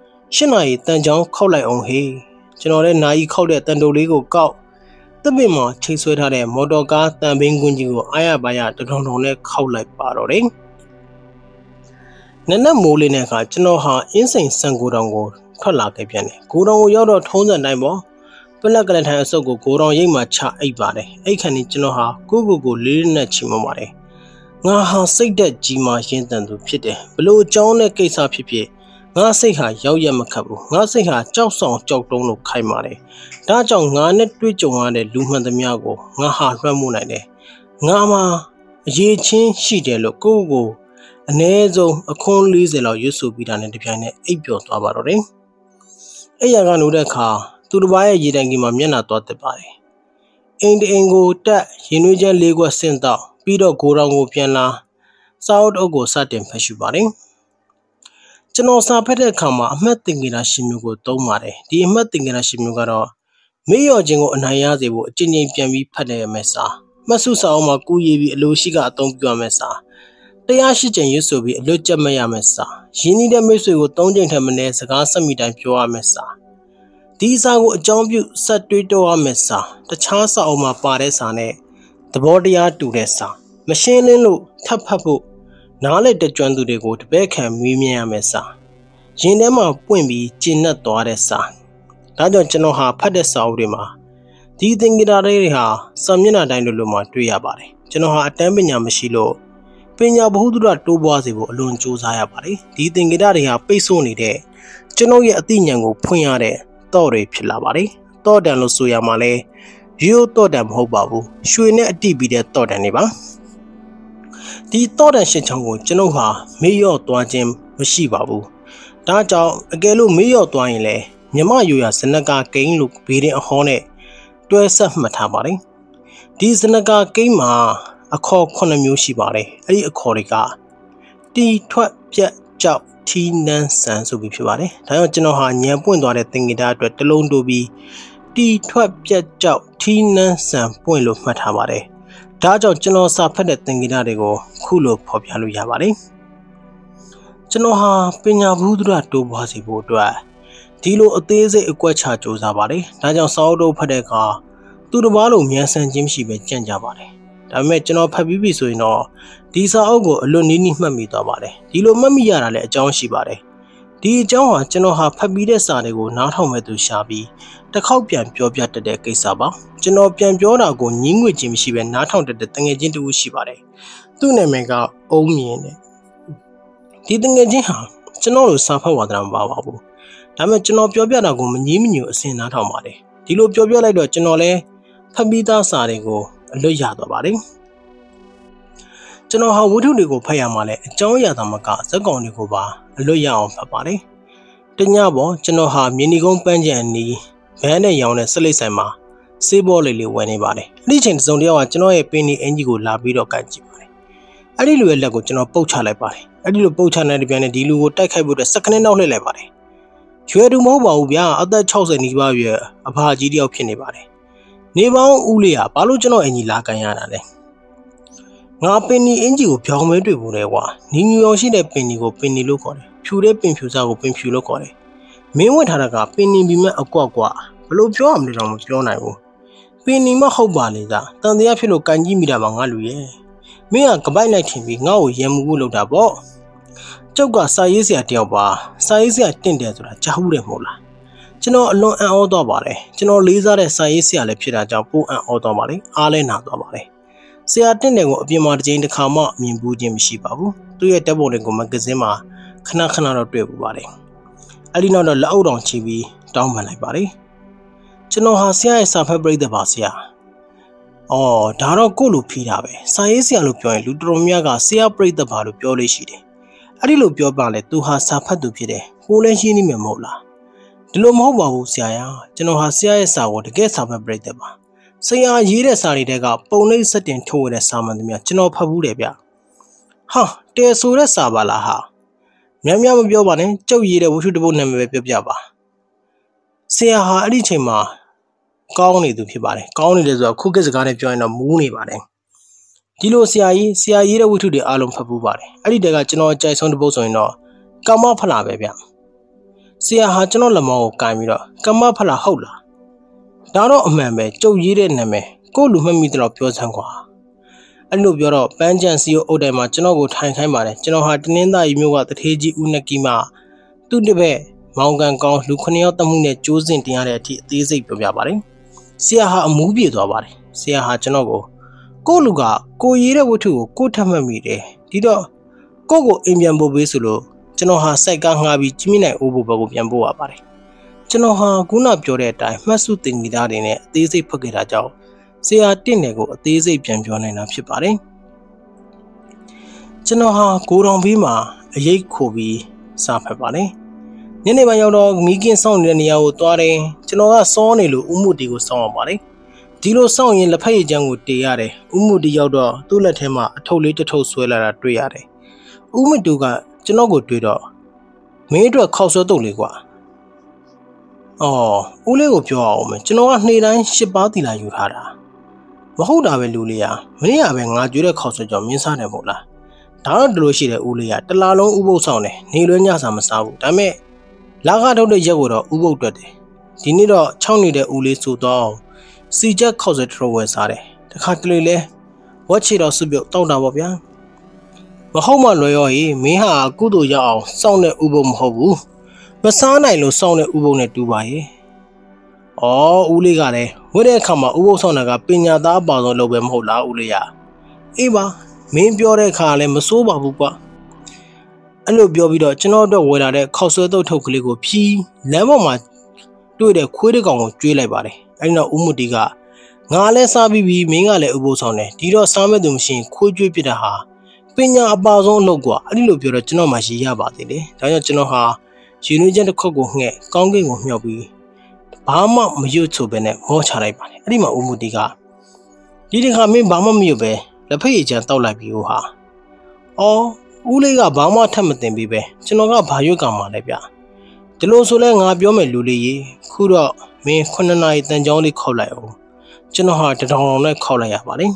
8နာရီတန်ချောင်းခောက်လိုက်အောင်ဟေးကျွန်တော်လည်းနာရီခောက်တဲ့တန်တိုလေးကိုကောက်တပင်မှာချိတ်ဆွဲထားတဲ့မော်တော်ကားတန်ဘင်းကွင်းကြီးကိုအားရပါရတထုံထုံနဲ့ခောက်လိုက်ပါတော့တယ်နက်နက်မိုးလေးနဲ့အခါကျွန်တော်ဟာအင်းစိန်စံကိုတောင်ကိုထွက်လာခဲ့ပြန်တယ်ကိုတောင်ကိုရောက်တော့ထုံးစံတိုင်းပေါ့ပလက်ကလထိုင်အစုပ်ကိုကိုတောင်ရိတ်မှချအိပ်ပါတယ်အဲ့ခါนี้ကျွန်တော်ဟာကိုလေးနဲ့ချီမွမ်းပါတယ်ငါဟာစိတ်သက်ကြီးမှရင်းတန်သူဖြစ်တယ်ဘလို့အကြောင်းနဲ့ကိစ္စဖြစ်ဖြစ်ငါစိတ်ဟာရောက်ရမခတ်ဘူးငါစိတ်ဟာကြောက်ဆောင်ကြောက်တုံးလို့ခိုင်ပါတယ်ဒါကြောင့်ငါနဲ့တွေ့ကြုံရတဲ့လူမှန်သမျှကိုငါဟာလွှမ်းမိုးနိုင်တယ်ငါမှာအရေးချင်းရှိတယ်လို့ကိုအနည်းဆုံးအခွန်း40လောက်ရွတ်ဆိုပြီးတာနဲ့တပြိုင်နက်အိပ်ပျော်သွားပါတော့တယ်အဲ့ရကနိုးတဲ့အခါသူတစ်ပါးရဲ့ရေတိုင်ကြီးမှာမျက်နှာသွားတက်ပါတယ်အိမ်တအိမ်ကိုတက်ရင်နှွေးချမ်း၄ခွက်ဆင့်တော့ပြီးတော့ကိုတောင်ကိုပြန်လာစာအုပ်အုပ်ကိုစတင်ဖတ်ရှုပါတယ်ကျွန်တော်စာဖတ်တဲ့အခါမှာအမှတ်သင်္ကေတရှင်မျိုးကိုသုံးပါတယ်ဒီအမှတ်သင်္ကေတရှင်မျိုးကတော့မေ့လျော့ခြင်းကိုအနိုင်ရစေဖို့အကျဉ်းချင်းပြန်ပြီးဖတ်နိုင်ရမယ်စာမှတ်စုစာအုပ်မှာကူးရေးပြီးအလိုရှိကအသုံးပြုရမယ်စာ108ကျန်ရွတ်ဆိုပြီးအလွတ်ကျက်မဲ့ရမယ်စာရင်းနှီးတဲ့မိတ်ဆွေကို3ချိန်ထက်မနည်းစကားဆက်မိတိုင်းပြောရမယ်စာဒီစာကိုအကြောင်းပြုဆက်တွေးတော့ရမယ်စာတခြားစာအုပ်မှာပါတဲ့စာနဲ့သဘောတရားတူတဲ့စာမရှင်းလင်းလို့ထပ်ဖတ်ဖို့နားလေတကြွသူတွေကိုတပည့်ခံမေးမြန်းရမယ်စာရင်ထဲမှာပွင့်ပြီးကျဉ်နှက်သွားတဲ့စာဒါကြောင့်ကျွန်တော်ဟာဖတ်တဲ့စာအုပ်တွေမှာဒီသင်္ကေတတွေဟာစာမျက်နှာတိုင်းလိုမှတွေ့ရပါတယ်ကျွန်တော်ဟာအတန်းပညာမရှိလို့ပညာဘ ഹു တုဒတိုးပွားစေဖို့အလွန်ကြိုးစားရပါတယ်ဒီသင်္ကေတတွေဟာပိတ်ဆို့နေတဲ့ကျွန်တော်ရဲ့အသိဉာဏ်ကိုဖွင့်ရတဲ့တော့တွေဖြစ်လာပါတယ်တော့တန်လို့ဆိုရမှာလဲရိုးတော့တန်မဟုတ်ပါဘူးရွှေနဲ့အတိပြီးတဲ့တော့တန်တွေပါဒီတော့တန်ရှင်းချောင်းကိုကျွန်တော်ဟာမေ့လျော့သွားခြင်းမရှိပါဘူးဒါကြောင့်အကယ်လို့မေ့လျော့သွားရင်လည်းမြမရိုးရစနကကိန်းလို့ဘေးရင်အဟောနဲ့တွဲဆက်မှတ်ထားပါတယ်ဒီစနကကိန်းမှာအခေါ်9မျိုးရှိပါတယ်အဲ့ဒီအခေါ်တွေကတီထွက်ပြက်ကြောက်ထီနန်းဆန်ဆိုပြီးဖြစ်ပါတယ်ဒါကြောင့်ကျွန်တော်ဟာညံပွင့်သွားတဲ့သင်္ကေတအတွက်တလုံးတိုးပြီးတီထွက်ပြက်ကြောက်ထီနန်းဆန်ပွင့်လို့မှတ်ထားပါတယ်ဒါကြောင့်ကျွန်တော်စာဖတ်တဲ့သင်္ကေတတွေကိုခုလိုဖော်ပြလို့ရပါတယ်ကျွန်တော်ဟာပညာဘ ഹു တုဒတိုးပွားစေဖို့အတွက်ဒီလိုအသေးစိတ်အကွက်ချစူးစမ်းပါတယ်ဒါကြောင့်စာအုပ်တို့ဖတ်တဲ့အခါသူတစ်ပါးလိုမြန်ဆန်ခြင်းမရှိပဲကြံ့ကြပါတယ်ဒါပေမဲ့ကျွန်တော်ဖတ်ပြီးပြီဆိုရင်တော့ဒီစာအုပ်ကိုအလွတ်နီးနီးမှတ်မိသွားပါတယ်ဒီလိုမှတ်မိရတာလည်းအကြောင်းရှိပါတယ်ဒီအကြောင်းဟာကျွန်တော်ဟာဖတ်ပြီးတဲ့စာတွေကိုနားထောင်မဲ့သူရှာပြီးတစ်ခေါက်ပြန်ပြောပြတတ်တဲ့ကိစ္စပါကျွန်တော်ပြန်ပြောတာကိုညင်းငွေခြင်းမရှိပဲနားထောင်တတ်တဲ့တငယ်ချင်းတူရှိပါတယ်သူ့နာမည်ကအုံးမြင့်တဲ့ဒီတငယ်ချင်းဟာကျွန်တော်လိုစာဖတ်ဝါဒနာမပါပါဘူးဒါပေမဲ့ကျွန်တော်ပြောပြတာကိုမငြင်းမညူအစင်နားထောင်ပါတယ်ဒီလိုပြောပြလိုက်တော့ကျွန်တော်လည်းဖတ်ပြီးသားစာတွေကိုအလွတ်ရသွားပါတယ်ကျွန်တော်ဟာဝတ္ထုတွေကိုဖတ်ရမှာလဲအကြောင်းအရာသာမကဇာတ်ကောင်တွေကိုပါအလွတ်ရအောင်ဖတ်ပါတယ်တညပေါ်ကျွန်တော်ဟာမြင်းဒီကုန်းပန်းချံအနီးဗန်းနဲ့ရောင်တဲ့စလိတ်ဆိုင်မှာစေးဘောလေးလေးဝယ်နေပါတယ်အဲ့ဒီချိန်တစ်စုံတစ်ယောက်ကကျွန်တော်ရဲ့ပင်နီအင်ကြီးကိုလာပြီးတော့ကန်ကြည့်ပါတယ်အဲ့ဒီလူရဲ့လက်ကိုကျွန်တော်ပုတ်ချလိုက်ပါတယ်အဲ့ဒီလိုပုတ်ချတဲ့ပြန်နဲ့ဒီလူကိုတိုက်ခိုက်ဖို့အတွက်စက္ကန့်နောက်လှည့်လိုက်ပါတယ်ရွယ်သူမဟုတ်ပါဘူးဗျာအသက်60နီးပါးရွယ်အဖာကြီးတယောက်ဖြစ်နေပါတယ်နေပေါင်းဦးလေးဟာဘာလို့ကျွန်တော်အင်ကြီးလာကန်ရတာလဲငါပင်နီအင်ကြီးကိုပြောင်းမဲတွေ့ဖို့လဲကွာနီညူရောင်ရှိတဲ့ပင်နီကိုပင်နီလို့ခေါ်တယ်ဖြူတဲ့ပင်ဖြူစားကိုပင်ဖြူလို့ခေါ်တယ်မင်းဝင်ထားတာကပင်နီပြီးမှအကွက်ကွာဘလို့ပြောရမလဲတော့မပြောနိုင်ဘူးပင်နီမဟုတ်ပါလေသာတန်တရားဖြစ်လို့ကန်ကြီးမိတာပါငါလူရဲ့မင်းကကပိုက်လိုက်ထင်ပြီးငါ့ကိုရံမှုဖို့လုပ်တာပေါ့ကျောက်ကစာရေးစရာတယောက်ပါစာရေးစရာတင့်တယ်ဆိုတာကြားဘူးတယ်မဟုတ်လားကျွန်တော်အလွန်အံ့ဩသွားပါတယ်ကျွန်တော်လေးစားတဲ့စာရေးစရာလည်းဖြစ်တာကြောင့်ပိုအံ့ဩသွားပါတယ်အားလည်းနာသွားပါတယ်ဆရာတင့်တယ်ကိုအပြင်မှာတစ်ချိန်တစ်ခါမှမြင်ဘူးခြင်းမရှိပါဘူးသူ့ရဲ့တပ်ပုံတွေကိုမဂ္ဂဇင်းမှာခဏခဏတော့တွေ့ပူပါတယ်အဲ့ဒီနောက်တော့လက်အုပ်တော်ချီပြီးတောင်းပန်လိုက်ပါတယ်ကျွန်တော်ဟာဆရာရဲ့စာဖတ်ပရိသတ်ပါဆရာအော်ဒါတော့ကို့လူဖီးတာပဲစာရေးဆရာလို့ပြောရင်လူတော်များကဆရာပရိသတ်ပါလို့ပြောလို့ရှိတယ်အဲ့ဒီလိုပြောပါလေသူဟာစာဖတ်သူဖြစ်တယ်ကိုလည်းရှင်းနေမှာမဟုတ်လားဒီလိုမဟုတ်ပါဘူးဆရာကျွန်တော်ဟာဆရာရဲ့စာကိုတကယ်စာဖတ်ပရိသတ်ပါဆရာရေးတဲ့စာတွေတဲကပုံနှိပ်စက်တင်ထုတ်ဝဲတဲ့စာမှန်သမျှကျွန်တော်ဖတ်ဘူးတယ်ဗျဟာတဲဆိုတဲ့စာပါလားဟာများများမပြောပါနဲ့ကျုပ်ရေးတဲ့ဝတ္ထုတစ်ပုဒ်နာမည်ပဲပြောပြပါဆရာဟာအဲ့ဒီချိန်မှာကောင်းနေသူဖြစ်ပါတယ်ကောင်းနေတယ်ဆိုတော့ခုခေတ်စကားနဲ့ပြောရင်တော့မူးနေပါတယ်ဒီလိုဆရာရေးတဲ့ဝတ္ထုတွေအားလုံးဖတ်ပူးပါတယ်အဲ့ဒီတက်ကကျွန်တော်အကြိုက်ဆုံးတစ်ပုဒ်ဆိုရင်တော့ကမ္မဖလာပဲဗျဆရာဟာကျွန်တော်လက်မောင်းကိုကင်ပြီးတော့ကမ္မဖလာဟုတ်လားဒါတော့အမှန်ပဲကျုပ်ရေးတဲ့နာမည်ကို့လူမှတ်မိတော့ပြောစမ်းကွာအဲ့လိုပြောတော့ပန်းချံစီယိုအုပ်တိုင်မှာကျွန်တော်ကိုထိုင်ခိုင်းပါတယ်ကျွန်တော်ဟာတနင်္သာရီမြို့ကတထေးကြီးဦးနကီမသူ့တပည့်မောင်ကန်ကောင်းလူ9ယောက်တမှုနဲ့ကျိုးစင်တင်ရတဲ့အထိအသေးစိတ်ပြောပြပါတယ်ဆရာဟာအမူးပြေသွားပါတယ်ဆရာဟာကျွန်တော်ကိုလူကကိုရေးတဲ့ဝတ္ထုကိုကိုထပ်မှတ်မိတယ်ဒီတော့ကိုအိမ်ပြန်ပို့ပေးဆိုလို့ကျွန်တော်ဟာစိုက်ကားငှားပြီးကြီးမြင့်နိုင်အိုးဘုဘကိုပြန်ပို့ရပါတယ်ကျွန်တော်ဟာခုနပြောတဲ့အတိုင်းမှတ်စုတင်ကြီးသားတွေနဲ့အသေးစိတ်ဖတ်ခဲ့တာကြောင့်ဆရာတင့်တယ်ကိုအသေးစိတ်ပြန်ပြောနိုင်တာဖြစ်ပါတယ်ကျွန်တော်ဟာကိုတော်ဘေးမှာအရေးခိုပြီးစာဖတ်ပါတယ်ညနေပိုင်းရောက်တော့မီးကင်းစောင့်နေတဲ့နေရာကိုသွားတယ်ကျွန်တော်ကစောနေလို့ဥမှုတီကိုစောင့်ရပါတယ်ဒီလိုစောင့်ရင်လက်ဖက်ရည်ချမ်းကိုတေးရတယ်ဥမှုတီရောက်တော့သူ့လက်ထဲမှာအထုပ်လေးတစ်ထုပ်ဆွဲလာတာတွေ့ရတယ်ဥမှုတူကကျွန်တော်ကိုတွေ့တော့မင်းအတွက်ခောက်ဆွဲတုပ်လေးကွာအော်ဦးလေးကိုပြောအောင်မယ်ကျွန်တော်ကနှေးတိုင်း10ပါးတီလာယူထားတာမဟုတ်တာပဲလူလေးကမင်းကပဲငါကြွေးတဲ့ခောက်ဆွဲကြောင့်မင်းစားတယ်မို့လားဒါတော့ဒီလိုရှိတဲ့ဦးလေးကတလားလုံးဥပုပ်ဆောင်တယ်နေလွဲညစာမစားဘူးဒါပေမဲ့လာခထုတ်တဲ့ရက်ကိုတော့ဥပုပ်တွက်တယ်ဒီနေ့တော့6နေတဲ့ဦးလေးဆိုတော့စီချက်ခောက်ဆွဲထဝဲစားတယ်တခါတလေလဲဝက်ချီတော့စုပြုတ်တောက်တာပေါ့ဗျာမဟုတ်မှလွယ်ရောဟေးမင်းဟာကုသိုလ်ရအောင်စောင့်တဲ့ဥပုပ်မဟုတ်ဘူးမစားနိုင်လို့စောင့်တဲ့ဥပုပ်နဲ့တူပါရဲ့ဩဦးလေးကလည်းဝတ်တဲ့အခါမှာဥပုပ်ဆောင်တာကပညာသားအပါဆုံးလုပ်ပဲမဟုတ်လားဦးလေးရအေးပါမင်းပြောတဲ့အခါလည်းမစိုးပါဘူးကွာအဲ့လိုပြောပြီးတော့ကျွန်တော်တို့ဝယ်လာတဲ့ခောက်ဆွဲတုပ်ထုတ်ကလေးကိုဖြီးလမ်းပေါ်မှာတွေ့တဲ့ခွေးတစ်ကောင်ကိုကျွေးလိုက်ပါတယ်အဲ့ဒီတော့ဦးမူတီကငါလည်းစားပြီးပြီမင်းကလည်းဥပုပ်ဆောင်တယ်ဒီတော့စားမဲ့သူမရှိရင်ခွေးကျွေးပြစ်တာဟာပညာအပါဆုံးအလုပ်ကွာအဲ့ဒီလိုပြောတော့ကျွန်တော်မှရည်ရပါသေးတယ်ဒါကြောင့်ကျွန်တော်ဟာယူနီချက်တစ်ခုကိုငှဲ့ကောင်းကင်ကိုမြှောက်ပြီးဘာမှမရွတ်ဆိုပဲနဲ့မောချလိုက်ပါတယ်အဲ့ဒီမှာဦးမူတီကဒီတစ်ခါမင်းဘာမှမရွတ်ပဲလက်ဖက်ရည်ချမ်းတောက်လိုက်ပြီးဟိုဟာအော်ဦးလေးကဘာမှထပ်မတင်ပြီးပဲကျွန်တော်ကဘာရွတ်ကောင်မှလဲဗျဒီလိုဆိုလဲငါပြောမယ်လူလေးကြီးခုတော့မင်း9နာရီတန်ကြောင်းလေးခောက်လိုက်အောင်ကျွန်တော်ဟာတထောင်ထောင်နဲ့ခောက်လိုက်ရပါတယ်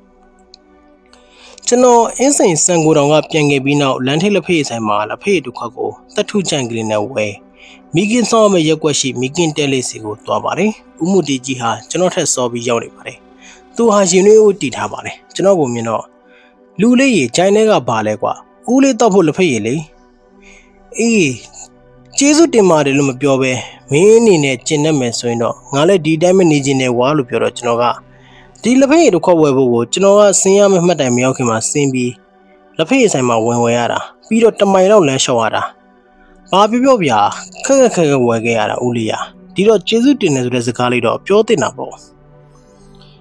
ကျွန်တော်အင်းစိန်စံကိုတောင်ကပြန်ခဲ့ပြီးနောက်လမ်းထိပ်လက်ဖက်ရည်ဆိုင်မှာလက်ဖက်ရည်တစ်ခွက်ကိုတထုချန်ကလေးနဲ့ဝဲမီကင်းဆောင်မဲ့ရက်ွက်ရှိမီကင်းတဲလေးစီကိုသွားပါတယ်ဥမှုတီကြီးဟာကျွန်တော်ထက်စောပြီးရောက်နေပါတယ်သူဟာရင်နှွေးကိုတီထားပါတယ်ကျွန်တော်ကိုမြင်တော့လူလေးကြီးဂျိုင်းထဲကပါလဲကွာဦးလေးတောက်ဖို့လက်ဖက်ရည်လေအေးကျေးဇူးတင်ပါတယ်လို့မပြောပဲမင်းအနေနဲ့ကျင်တတ်မယ်ဆိုရင်တော့ငါလည်းဒီတိုင်းမနေချင်နဲ့ဝါလို့ပြောတော့ကျွန်တော်ကဒီလက်ဖက်ရည်တစ်ခွက်ဝယ်ဖို့ကိုကျွန်တော်ကဆင်းရမယ့်မှတ်တိုင်မရောက်ခင်မှာဆင်းပြီးလက်ဖက်ရည်ဆိုင်မှာဝင်ဝယ်ရတာပြီးတော့တမိုင်လောက်လမ်းလျှောက်ရတာဘာပြောဗျာခက်ခက်ဝယ်ခဲ့ရတာဦးလေးရဒီတော့ကျေးဇူးတင်တယ်ဆိုတဲ့စကားလေးတော့ပြောတင်တာပေါ့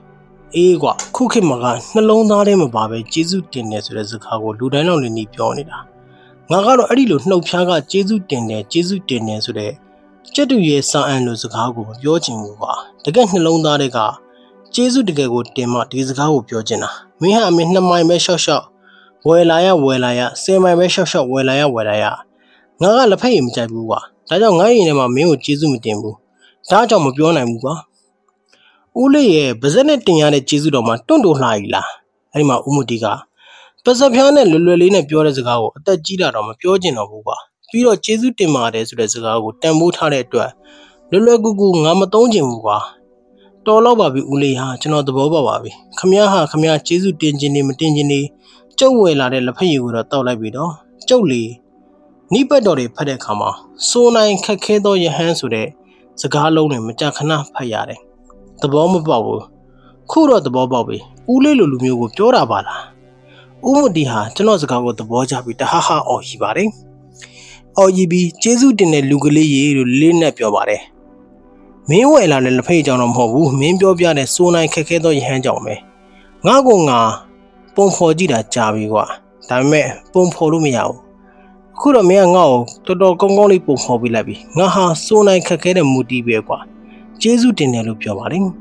အေးကွာခုခေတ်မှာကနှလုံးသားထဲမှာပါပဲကျေးဇူးတင်တယ်ဆိုတဲ့စကားကိုလူတိုင်းလောက်နေပြောနေတာငါကတော့အဲ့ဒီလိုနှုတ်ဖျားကကျေးဇူးတင်တယ်ဆိုတဲ့ကျက်တူရဲ့စာအန်လိုစကားကိုမပြောချင်ဘူးကွာတကယ်နှလုံးသားတွေကကျေးဇူးတကယ်ကိုတင်မှဒီစကားကိုပြောချင်တာမင်းဟာအမေ2မိုင်ပဲရှော့ဝယ်လာရ10မိုင်ပဲရှော့ဝယ်လာရငါကလက်ဖက်ရည်မကြိုက်ဘူးကွာဒါကြောင့်ငါရင်ထဲမှာမင်းကိုကျေးဇူးမတင်ဘူးဒါကြောင့်မပြောနိုင်ဘူးကွာဦးလေးရဲ့ဗဇက်နဲ့တင်ရတဲ့ကျေးဇူးတော်မှာတွန့်တိုလှရီလားအဲ့ဒီမှာဦးမတီကပါဇက်ဖျားနဲ့လွယ်လွယ်လေးနဲ့ပြောတဲ့စကားကိုအသက်ကြီးတာတော့မပြောချင်တော့ဘူးကွာပြီးတော့ကျေးဇူးတင်ပါတယ်ဆိုတဲ့စကားကိုတန်ဖိုးထားတဲ့အတွက်လွယ်ကူငါမသုံးချင်ဘူးကွာတော်တော့ပါပြီဦးလေးဟာကျွန်တော်သဘောပေါက်ပါပြီခမရကျေးဇူးတင်ခြင်းနေမတင်ခြင်းနေကျုပ်ဝယ်လာတဲ့လက်ဖက်ရည်ကိုတော့တောက်လိုက်ပြီတော့ကျုပ်လီနိပတ်တော်တွေဖတ်တဲ့အခါမှာစိုးနိုင်ခက်ခဲသောယဟန်ဆိုတဲ့စကားလုံးတွေမကြာခဏဖတ်ရတယ်သဘောမပေါက်ဘူးခုတော့သဘောပေါက်ပြီဦးလေးလိုလူမျိုးကိုပြောတာပါလားဦးမတီဟာကျွန်တော်စကားကိုသဘောကျပြီးတဟာအော်ကြီးပါတယ်အော်ကြီးပြီးကျေးဇူးတင်တဲ့လူကလေးရေလို့လေးနဲ့ပြောပါတယ်မင်းဝယ်လာတဲ့လက်ဖက်ရည်ကြောင့်တော့မဟုတ်ဘူးမင်းပြောပြတဲ့စိုးနိုင်ခက်ခဲသောယဟန်ကြောင့်ပဲငါပုံဖော်ကြည့်တာကြာပြီကွာဒါပေမဲ့ပုံဖော်လို့မရဘူးအခုတော့မင်းကငါ့ကိုတော်ကောင်းလေးပုံဖော်ပေးလိုက်ပြီငါဟာစိုးနိုင်ခက်ခဲတဲ့မူတီးပဲကွာကျေးဇူးတင်တယ်လို့ပြောပါလိမ့်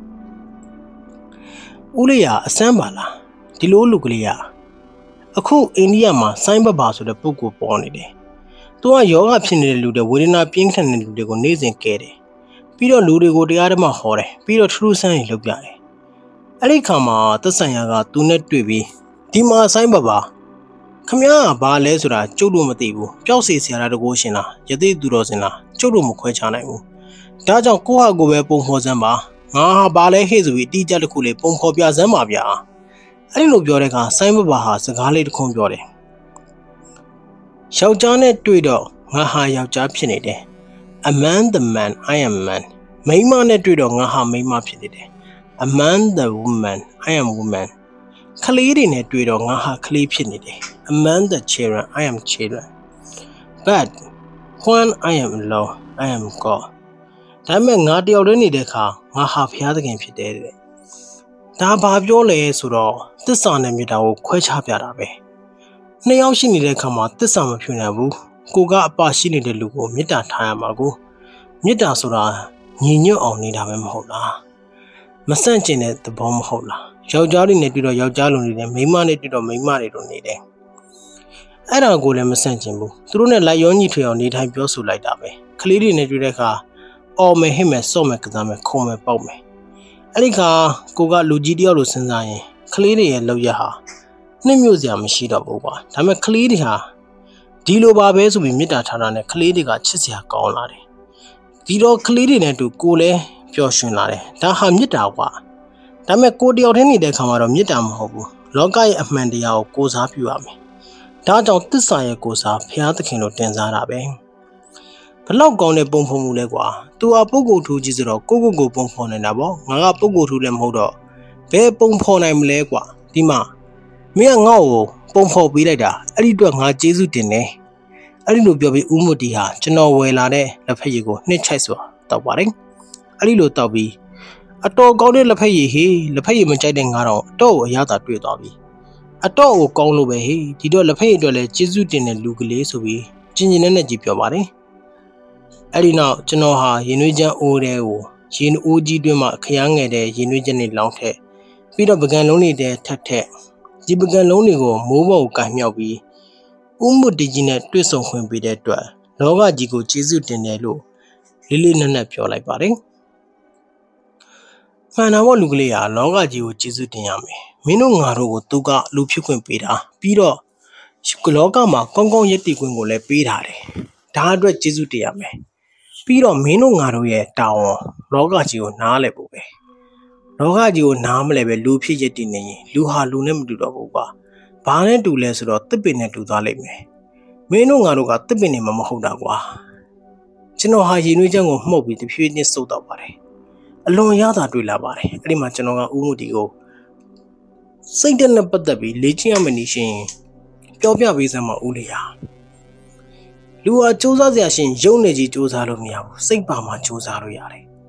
ဦးလေးကအစမ်းပါလားဒီလိုလူကလေးကအခုအိန္ဒိယမှာဆိုင်းဘဘာဆိုတဲ့ပုဂ္ဂိုလ်ပေါ်နေတယ်သူကယောဂဖြစ်နေတဲ့လူတွေဝေဒနာပြင်းထန်တဲ့လူတွေကိုနေ့စဉ်ကဲတယ်ပြီးတော့လူတွေကိုတရားဓမ္မဟောတယ်ပြီးတော့ထူးထူးဆန်းဆန်းလုပ်ပြတယ်အဲ့ဒီခါမှာသက်ဆိုင်ရာကသူနဲ့တွေ့ပြီးဒီမှာဆိုင်းဘဘာခမရကဘာလဲဆိုတာကျုပ်တို့မသိဘူးပျောက်စီဆရာတကိုးရှင်လားယသိသူတော်စင်လားကျုပ်တို့မခွဲခြားနိုင်ဘူးဒါကြောင့်ကိုယ့်ဟာကိုယ်ပဲပုံဖော်စမ်းပါငါဟာဘာလဲဟဲ့ဆိုပြီးအတိအကျတစ်ခုလေးပုံဖော်ပြစမ်းပါဗျာအဲ့ဒီလိုပြောတဲ့အခါဆိုင်းဘဘာဟာစကားလေးတစ်ခုပြောတယ်ယောက်ျားနဲ့တွေ့တော့ငါဟာယောက်ျားဖြစ်နေတယ် A man the man I am man မိန်းမနဲ့တွေ့တော့ငါဟာမိန်းမဖြစ်နေတယ် A man the woman I am woman ကလေးတွေနဲ့တွေ့တော့ငါဟာကလေးဖြစ်နေတယ် A man the children I am children But when I am alone I am God ဒါပေမဲ့ငါတယောက်တည်းနေတဲ့အခါငါဟာဘုရားသခင်ဖြစ်တယ်တဲ့ဒါဘာပြောလဲဆိုတော့သစ္စာနဲ့မေတ္တာကိုခွဲခြားပြတာပဲနှစ်ယောက်ရှိနေတဲ့အခါမှာသစ္စာမဖြူနိုင်ဘူးကိုကအပရှိနေတဲ့လူကိုမေတ္တာထားရမှာကိုမေတ္တာဆိုတာညီညွတ်အောင်နေတာပဲမဟုတ်လားမဆန့်ကျင်တဲ့သဘောမဟုတ်လားယောက်ျားတွေနဲ့တွေ့တော့ယောက်ျားလိုနေတယ်မိန်းမနဲ့တွေ့တော့မိန်းမတွေလိုနေတယ်အဲ့ဒါကိုလည်းမဆန့်ကျင်ဘူးသူတို့နဲ့လိုက်ရောညီထွေအောင်နေထိုင်ပြောဆိုလိုက်တာပဲကလေးတွေနဲ့တွေ့တဲ့အခါအော်မယ်ဟစ်မယ်စော့မယ်ကစားမယ်ခုံမယ်ပေါက်မယ်အဲ့ဒီခါကိုကလူကြီးတယောက်လိုစဉ်းစားရင်ကလေးတွေရဲ့လောက်ရဟာနှိမ့်မြို့စရာမရှိတော့ဘူးကွာဒါပေမဲ့ကလေးတွေဟာဒီလိုပါပဲဆိုပြီးမေတ္တာထားတာနဲ့ကလေးတွေကချစ်စရာကောင်းလာတယ်ဒီတော့ကလေးတွေနဲ့တူကိုလည်းပျော်ရွှင်လာတယ်ဒါဟာမေတ္တာကွာဒါပေမဲ့ကိုတယောက်တည်းနေတဲ့ခါမှာတော့မေတ္တာမဟုတ်ဘူးလောကရဲ့အမှန်တရားကိုကိုးစားပြုရမယ်ဒါကြောင့်သစ္စာရဲ့ကိုးစားဘုရားသခင်လိုတင်စားတာပဲဘလောက်ကောင်းတဲ့ပုံဖော်မှုလဲကွာသူဟာပုဂ္ဂိုလ်ထူးကြီးဆိုတော့ကိုပုံဖော်နေတာပေါ့ငါကပုဂ္ဂိုလ်ထူးလည်းမဟုတ်တော့ဘယ်ပုံဖော်နိုင်မလဲကွာဒီမှာမင်းကငါ့ကိုပုံဖော်ပေးလိုက်တာအဲ့ဒီအတွက်ငါကျေးဇူးတင်တယ်အဲ့ဒီလိုပြောပြီးဦးမတီဟာကျွန်တော်ဝယ်လာတဲ့လက်ဖက်ရည်ကိုနှစ်ချိုက်စွာတောက်ပါတယ်အဲ့ဒီလိုတောက်ပြီးအတော်ကောင်းတဲ့လက်ဖက်ရည်ဟေးလက်ဖက်ရည်မကြိုက်တဲ့ငါတော့အတော့ကိုအရသာတွေ့သွားပြီအတော့ကိုကောင်းလို့ပဲဟေးဒီတော့လက်ဖက်ရည်အတွက်လည်းကျေးဇူးတင်တဲ့လူကလေးဆိုပြီးကျင်နဲ့ကြည့်ပြောပါတယ်အဲ့ဒီနောက်ကျွန်တော်ဟာရင်နွေးချမ်းအိုးတဲ့ကိုရင်အိုးကြီးတွင်းမှာခရမ်းငယ်တဲ့ရင်နွေးချမ်းတွေလောင်းထက်ပြီးတော့ပကံလုံးတွေထက်ဒီပကံလုံးတွေကိုမိုးပေါ်ကိုကင်မြောက်ပြီးဦးမတီကြီးနဲ့တွေ့ဆုံခွင့်ပေးတဲ့အတွက်လောကကြီးကိုကျေးဇူးတင်တယ်လို့လေးနက်နက်ပြောလိုက်ပါတယ်မှန်တာပေါ့လူကလေးဟာလောကကြီးကိုကျေးဇူးတင်ရမယ်မင်းတို့ငါတို့ကိုသူကလူဖြစ်ခွင့်ပေးတာပြီးတော့လောကမှာကောင်းကောင်းရည်တည်ခွင့်ကိုလည်းပေးထားတယ်ဒါအတွက်ကျေးဇူးတင်ရမယ်ပြီးတော့မင်းတို့ငါတို့ရဲ့တာဝန်လောကကြီးကိုနားလဲဖို့ပဲလောကကြီးကိုနားမလဲပဲလူဖြစ်ရည်တည်နေရင်လူဟာလူနဲ့မတူတော့ဘူးကွာဘာနဲ့တူလဲဆိုတော့တစ်ပင်နဲ့တူသွားလိမ့်မယ်မင်းတို့ငါတို့ကတစ်ပင်နေမှာမဟုတ်တာကွာကျွန်တော်ဟာရင်နွေးချမ်းကိုမှုတ်ပြီးတဖြည်းဖြည်းစုပ်တော့ပါတယ်အလွန်ရတာတွေ့လာပါတယ်အဲ့ဒီမှာကျွန်တော်ကဦးမတီကိုစိတ်တက်နဲ့ပတ်သက်ပြီးလေ့ကျင့်ရမယ့်နည်းရှင်ပြောပြပေးစမ်းပါဦးလေးဟာလူဟာစူးစမ်းစရာရှင်ရုံနေကြီးစူးစမ်းလို့မရဘူးစိတ်ပါမှစူးစမ်းလို့ရတယ်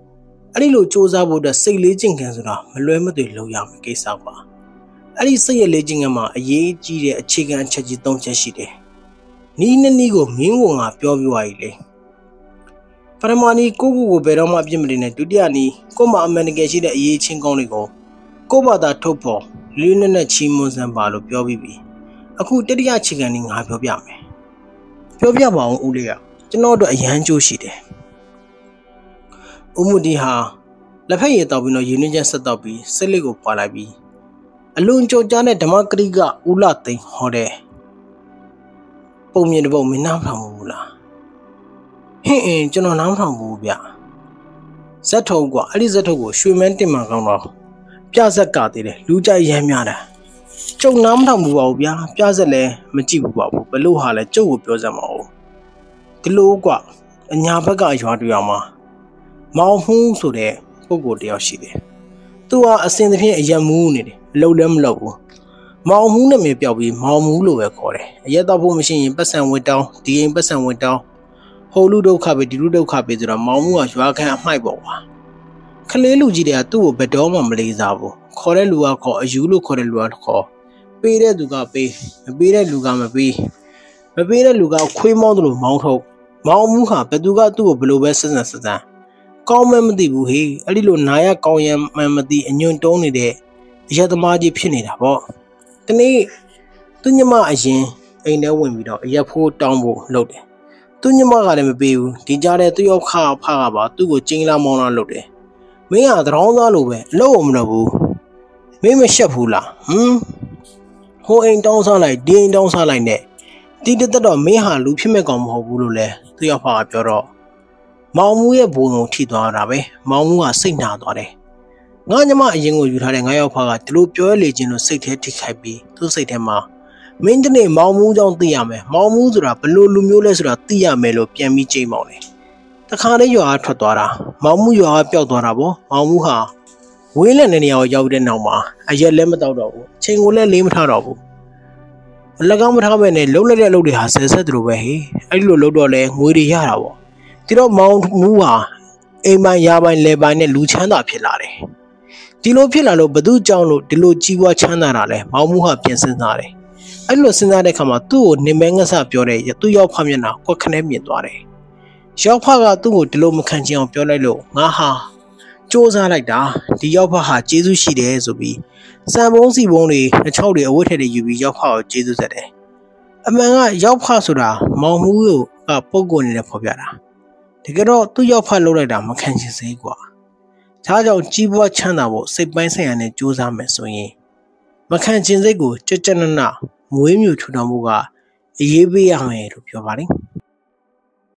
အဲ့ဒီလိုစူးစမ်းဖို့အတွက်စိတ်လေးကျင့်ခံဆိုတာမလွယ်မသွေလုပ်ရမယ့်ကိစ္စပါအဲ့ဒီစိတ်ရဲ့လေ့ကျင့်ခန်းမှာအရေးကြီးတဲ့အခြေခံအချက်ကြီး၃ချက်ရှိတယ်နီးနဲ့နီးကိုမင်းဝန်ကပြောပြသွားပြီလေပထမနီးကိုဘယ်တော့မှအပြစ်မတင်နဲ့ဒုတိယနီးကို့မှာအမှန်တကယ်ရှိတဲ့အရေးချင်းကောင်းတွေကိုကို့ဘာသာထုတ်ဖို့လေးနဲ့ချီးမွမ်းစမ်းပါလို့ပြောပြီးပြီအခုတတိယအခြေခံနီးငါပြောပြမယ်ပြောပြပါအောင်ဦးလေးကကျွန်တော်တို့အရန်ကြိုးရှိတယ်ဦးမူဒီဟာလက်ဖက်ရည်တောက်ပြီးတော့ရင်းနှီးချက်ဆက်တောက်ပြီးစိတ်လေးကိုပွာလိုက်ပြီးအလွန်ကြောကြားတဲ့ဓမ္မဂရိကဦးလာသိန်းဟောတဲ့ပုံမြင်တဲ့ပုံမင်းနားထောင်ဘူးလားဟင်းကျွန်တော်နားထောင်ဘူးဗျဇက်ထုံကအဲ့ဒီဇက်ထုံကိုရွှေမန်းတင်မှကောင်းတော့ပြဇက်ကသေးတယ်လူကြိုက်ရမ်းများတာကျုံနားမထောင်ဘူးပါဘူးဗျာပြဇက်လည်းမကြည့်ဘူးပါဘူးဘလို့ဟာလဲကျုပ်ကိုပြောစမ်းပါဦးဒီလိုကအညာဘက်ကရွာတရွာမှာမောင်မှုဆိုတဲ့ပုဂ္ဂိုလ်တယောက်ရှိတယ်သူဟာအစဉ်တစ်ဖြင့်အယက်မူးနေတယ်အလုပ်လည်းမလုပ်ဘူးမောင်မှုနဲ့မြေပြောက်ပြီးမောင်မှုလို့ပဲခေါ်တယ်အရက်တော့ဖို့မရှိရင်ပတ်စံဝတ်တောင်းဒီအိမ်ပတ်စံဝတ်တောင်းဟိုလူဒုက္ခပဲဒီလူဒုက္ခပဲဆိုတော့မောင်မှုကရွာခံအမှိုက်ပေါ့ကွာခလေးလူကြီးတွေကသူ့ကိုဘယ်တော့မှမလေးစားဘူးခေါ်တဲ့လူကခေါ်အယူလို့ခေါ်တဲ့လူကခေါ်ပေးတဲ့သူကပေးမပေးတဲ့လူကမပေးမပေးတဲ့လူကခွေးမောင်းတယ်လို့မောင်းထုတ်မောင်မှုဟာဘယ်သူကသူ့ကိုဘယ်လိုပဲဆက်ဆက်ကောင်းမှမသိဘူးဟေးအဲ့ဒီလိုနာရကောင်းရမှမသိအညွန့်တုံးနေတဲ့အရက်သမားကြီးဖြစ်နေတာပေါ့ဒီနေ့သူညမအရင်အိမ်ထဲဝင်ပြီးတော့အရက်ဖိုးတောင်းဖို့လုပ်တယ်သူညမကလည်းမပေးဘူးဒီကြားထဲသူရောက်ဖကပါသူ့ကိုကျင်းလာမောင်းလာလုပ်တယ်မင်းကသရောင်းသားလိုပဲအလုပ်မလုပ်ဘူးမင်းမရှက်ဘူးလားဟိုအိမ်တောင်းစားလိုက်ဒီအိမ်တောင်းစားလိုက်နဲ့ဒီတက်တော့မင်းဟာလူဖြစ်မဲ့ကောင်မဟုတ်ဘူးလို့လဲသူရောက်ဖကပြောတော့မောင်မူရဲ့ဘုံကိုထိသွားတာပဲမောင်မူကစိတ်နာသွားတယ်ငါညမအရင်ကိုယူထားတဲ့ငါရောက်ဖကဒီလိုပြောရလေခြင်းလို့စိတ်ထဲထိခိုက်ပြီးသူ့စိတ်ထဲမှာမင်းတနေ့မောင်မူကြောင့်သိရမယ်မောင်မူဆိုတာဘလို့လူမျိုးလဲဆိုတာသိရမယ်လို့ပြန်ပြီးကြိမ်မောင်းတယ်တခါလေးရွာထွက်သွားတာမောင်မူရွာကပျောက်သွားတာပေါ့မောင်မူဟာဝေးလံတဲ့နေရာကိုရောက်တဲ့နောက်မှာအရက်လည်းမတောက်တော့ဘူးအချိန်ကိုလည်းလေးမထားတော့ဘူးလက်ကောင်းမထားပဲနဲ့လှုပ်လိုက်တဲ့အလုပ်တွေဟာဆက်သူလိုပဲဟေးအဲ့ဒီလိုလှုပ်တော့လဲငွေတွေရတာပေါ့ဒီတော့မောင်မူဟာအိမ်ပိုင်းရာပိုင်းလဲပိုင်းနဲ့လူချမ်းသာဖြစ်လာတယ်ဒီလိုဖြစ်လာလို့ဘသူကြောင့်လို့ဒီလိုကြီးပွားချမ်းသာတာလဲမောင်မူဟာပြန်စဉ်းစားတယ်အဲ့လိုစဉ်းစားတဲ့အခါမှာသူ့ကိုနေမဲငဆပြောတဲ့သူ့ရောက်ဖမျက်နှာကွက်ခနဲမြင်သွားတယ်ရောက်ဖကသူ့ကိုဒီလိုမခံချင်အောင်ပြောလိုက်လို့ငါဟာစူးစမ်းလိုက်တာဒီရောက်ဖဟာကျေးဇူးရှိတယ်ဆိုပြီးစံပုံးစီပုံးတွေနှချောက်တွေအဝတ်ထည်တွေယူပြီးရောက်ဖကိုကျေးဇူးဆက်တယ်အမှန်ကရောက်ဖဆိုတာမောင်မှုကပုံကိုနေနဲ့ဖော်ပြတာတကယ်တော့သူ့ရောက်ဖလုပ်လိုက်တာမခံချင်စေကွာဒါကြောင့်ကြီးပွားချမ်းသာဖို့စိတ်ပိုင်းဆိုင်ရာနဲ့စူးစမ်းမယ်ဆိုရင်မခံချင်စိတ်ကိုကြက်ကြက်နနမွေးမြူထူထောင်မှုကအရေးပေးရမယ်လို့ပြောပါတယ်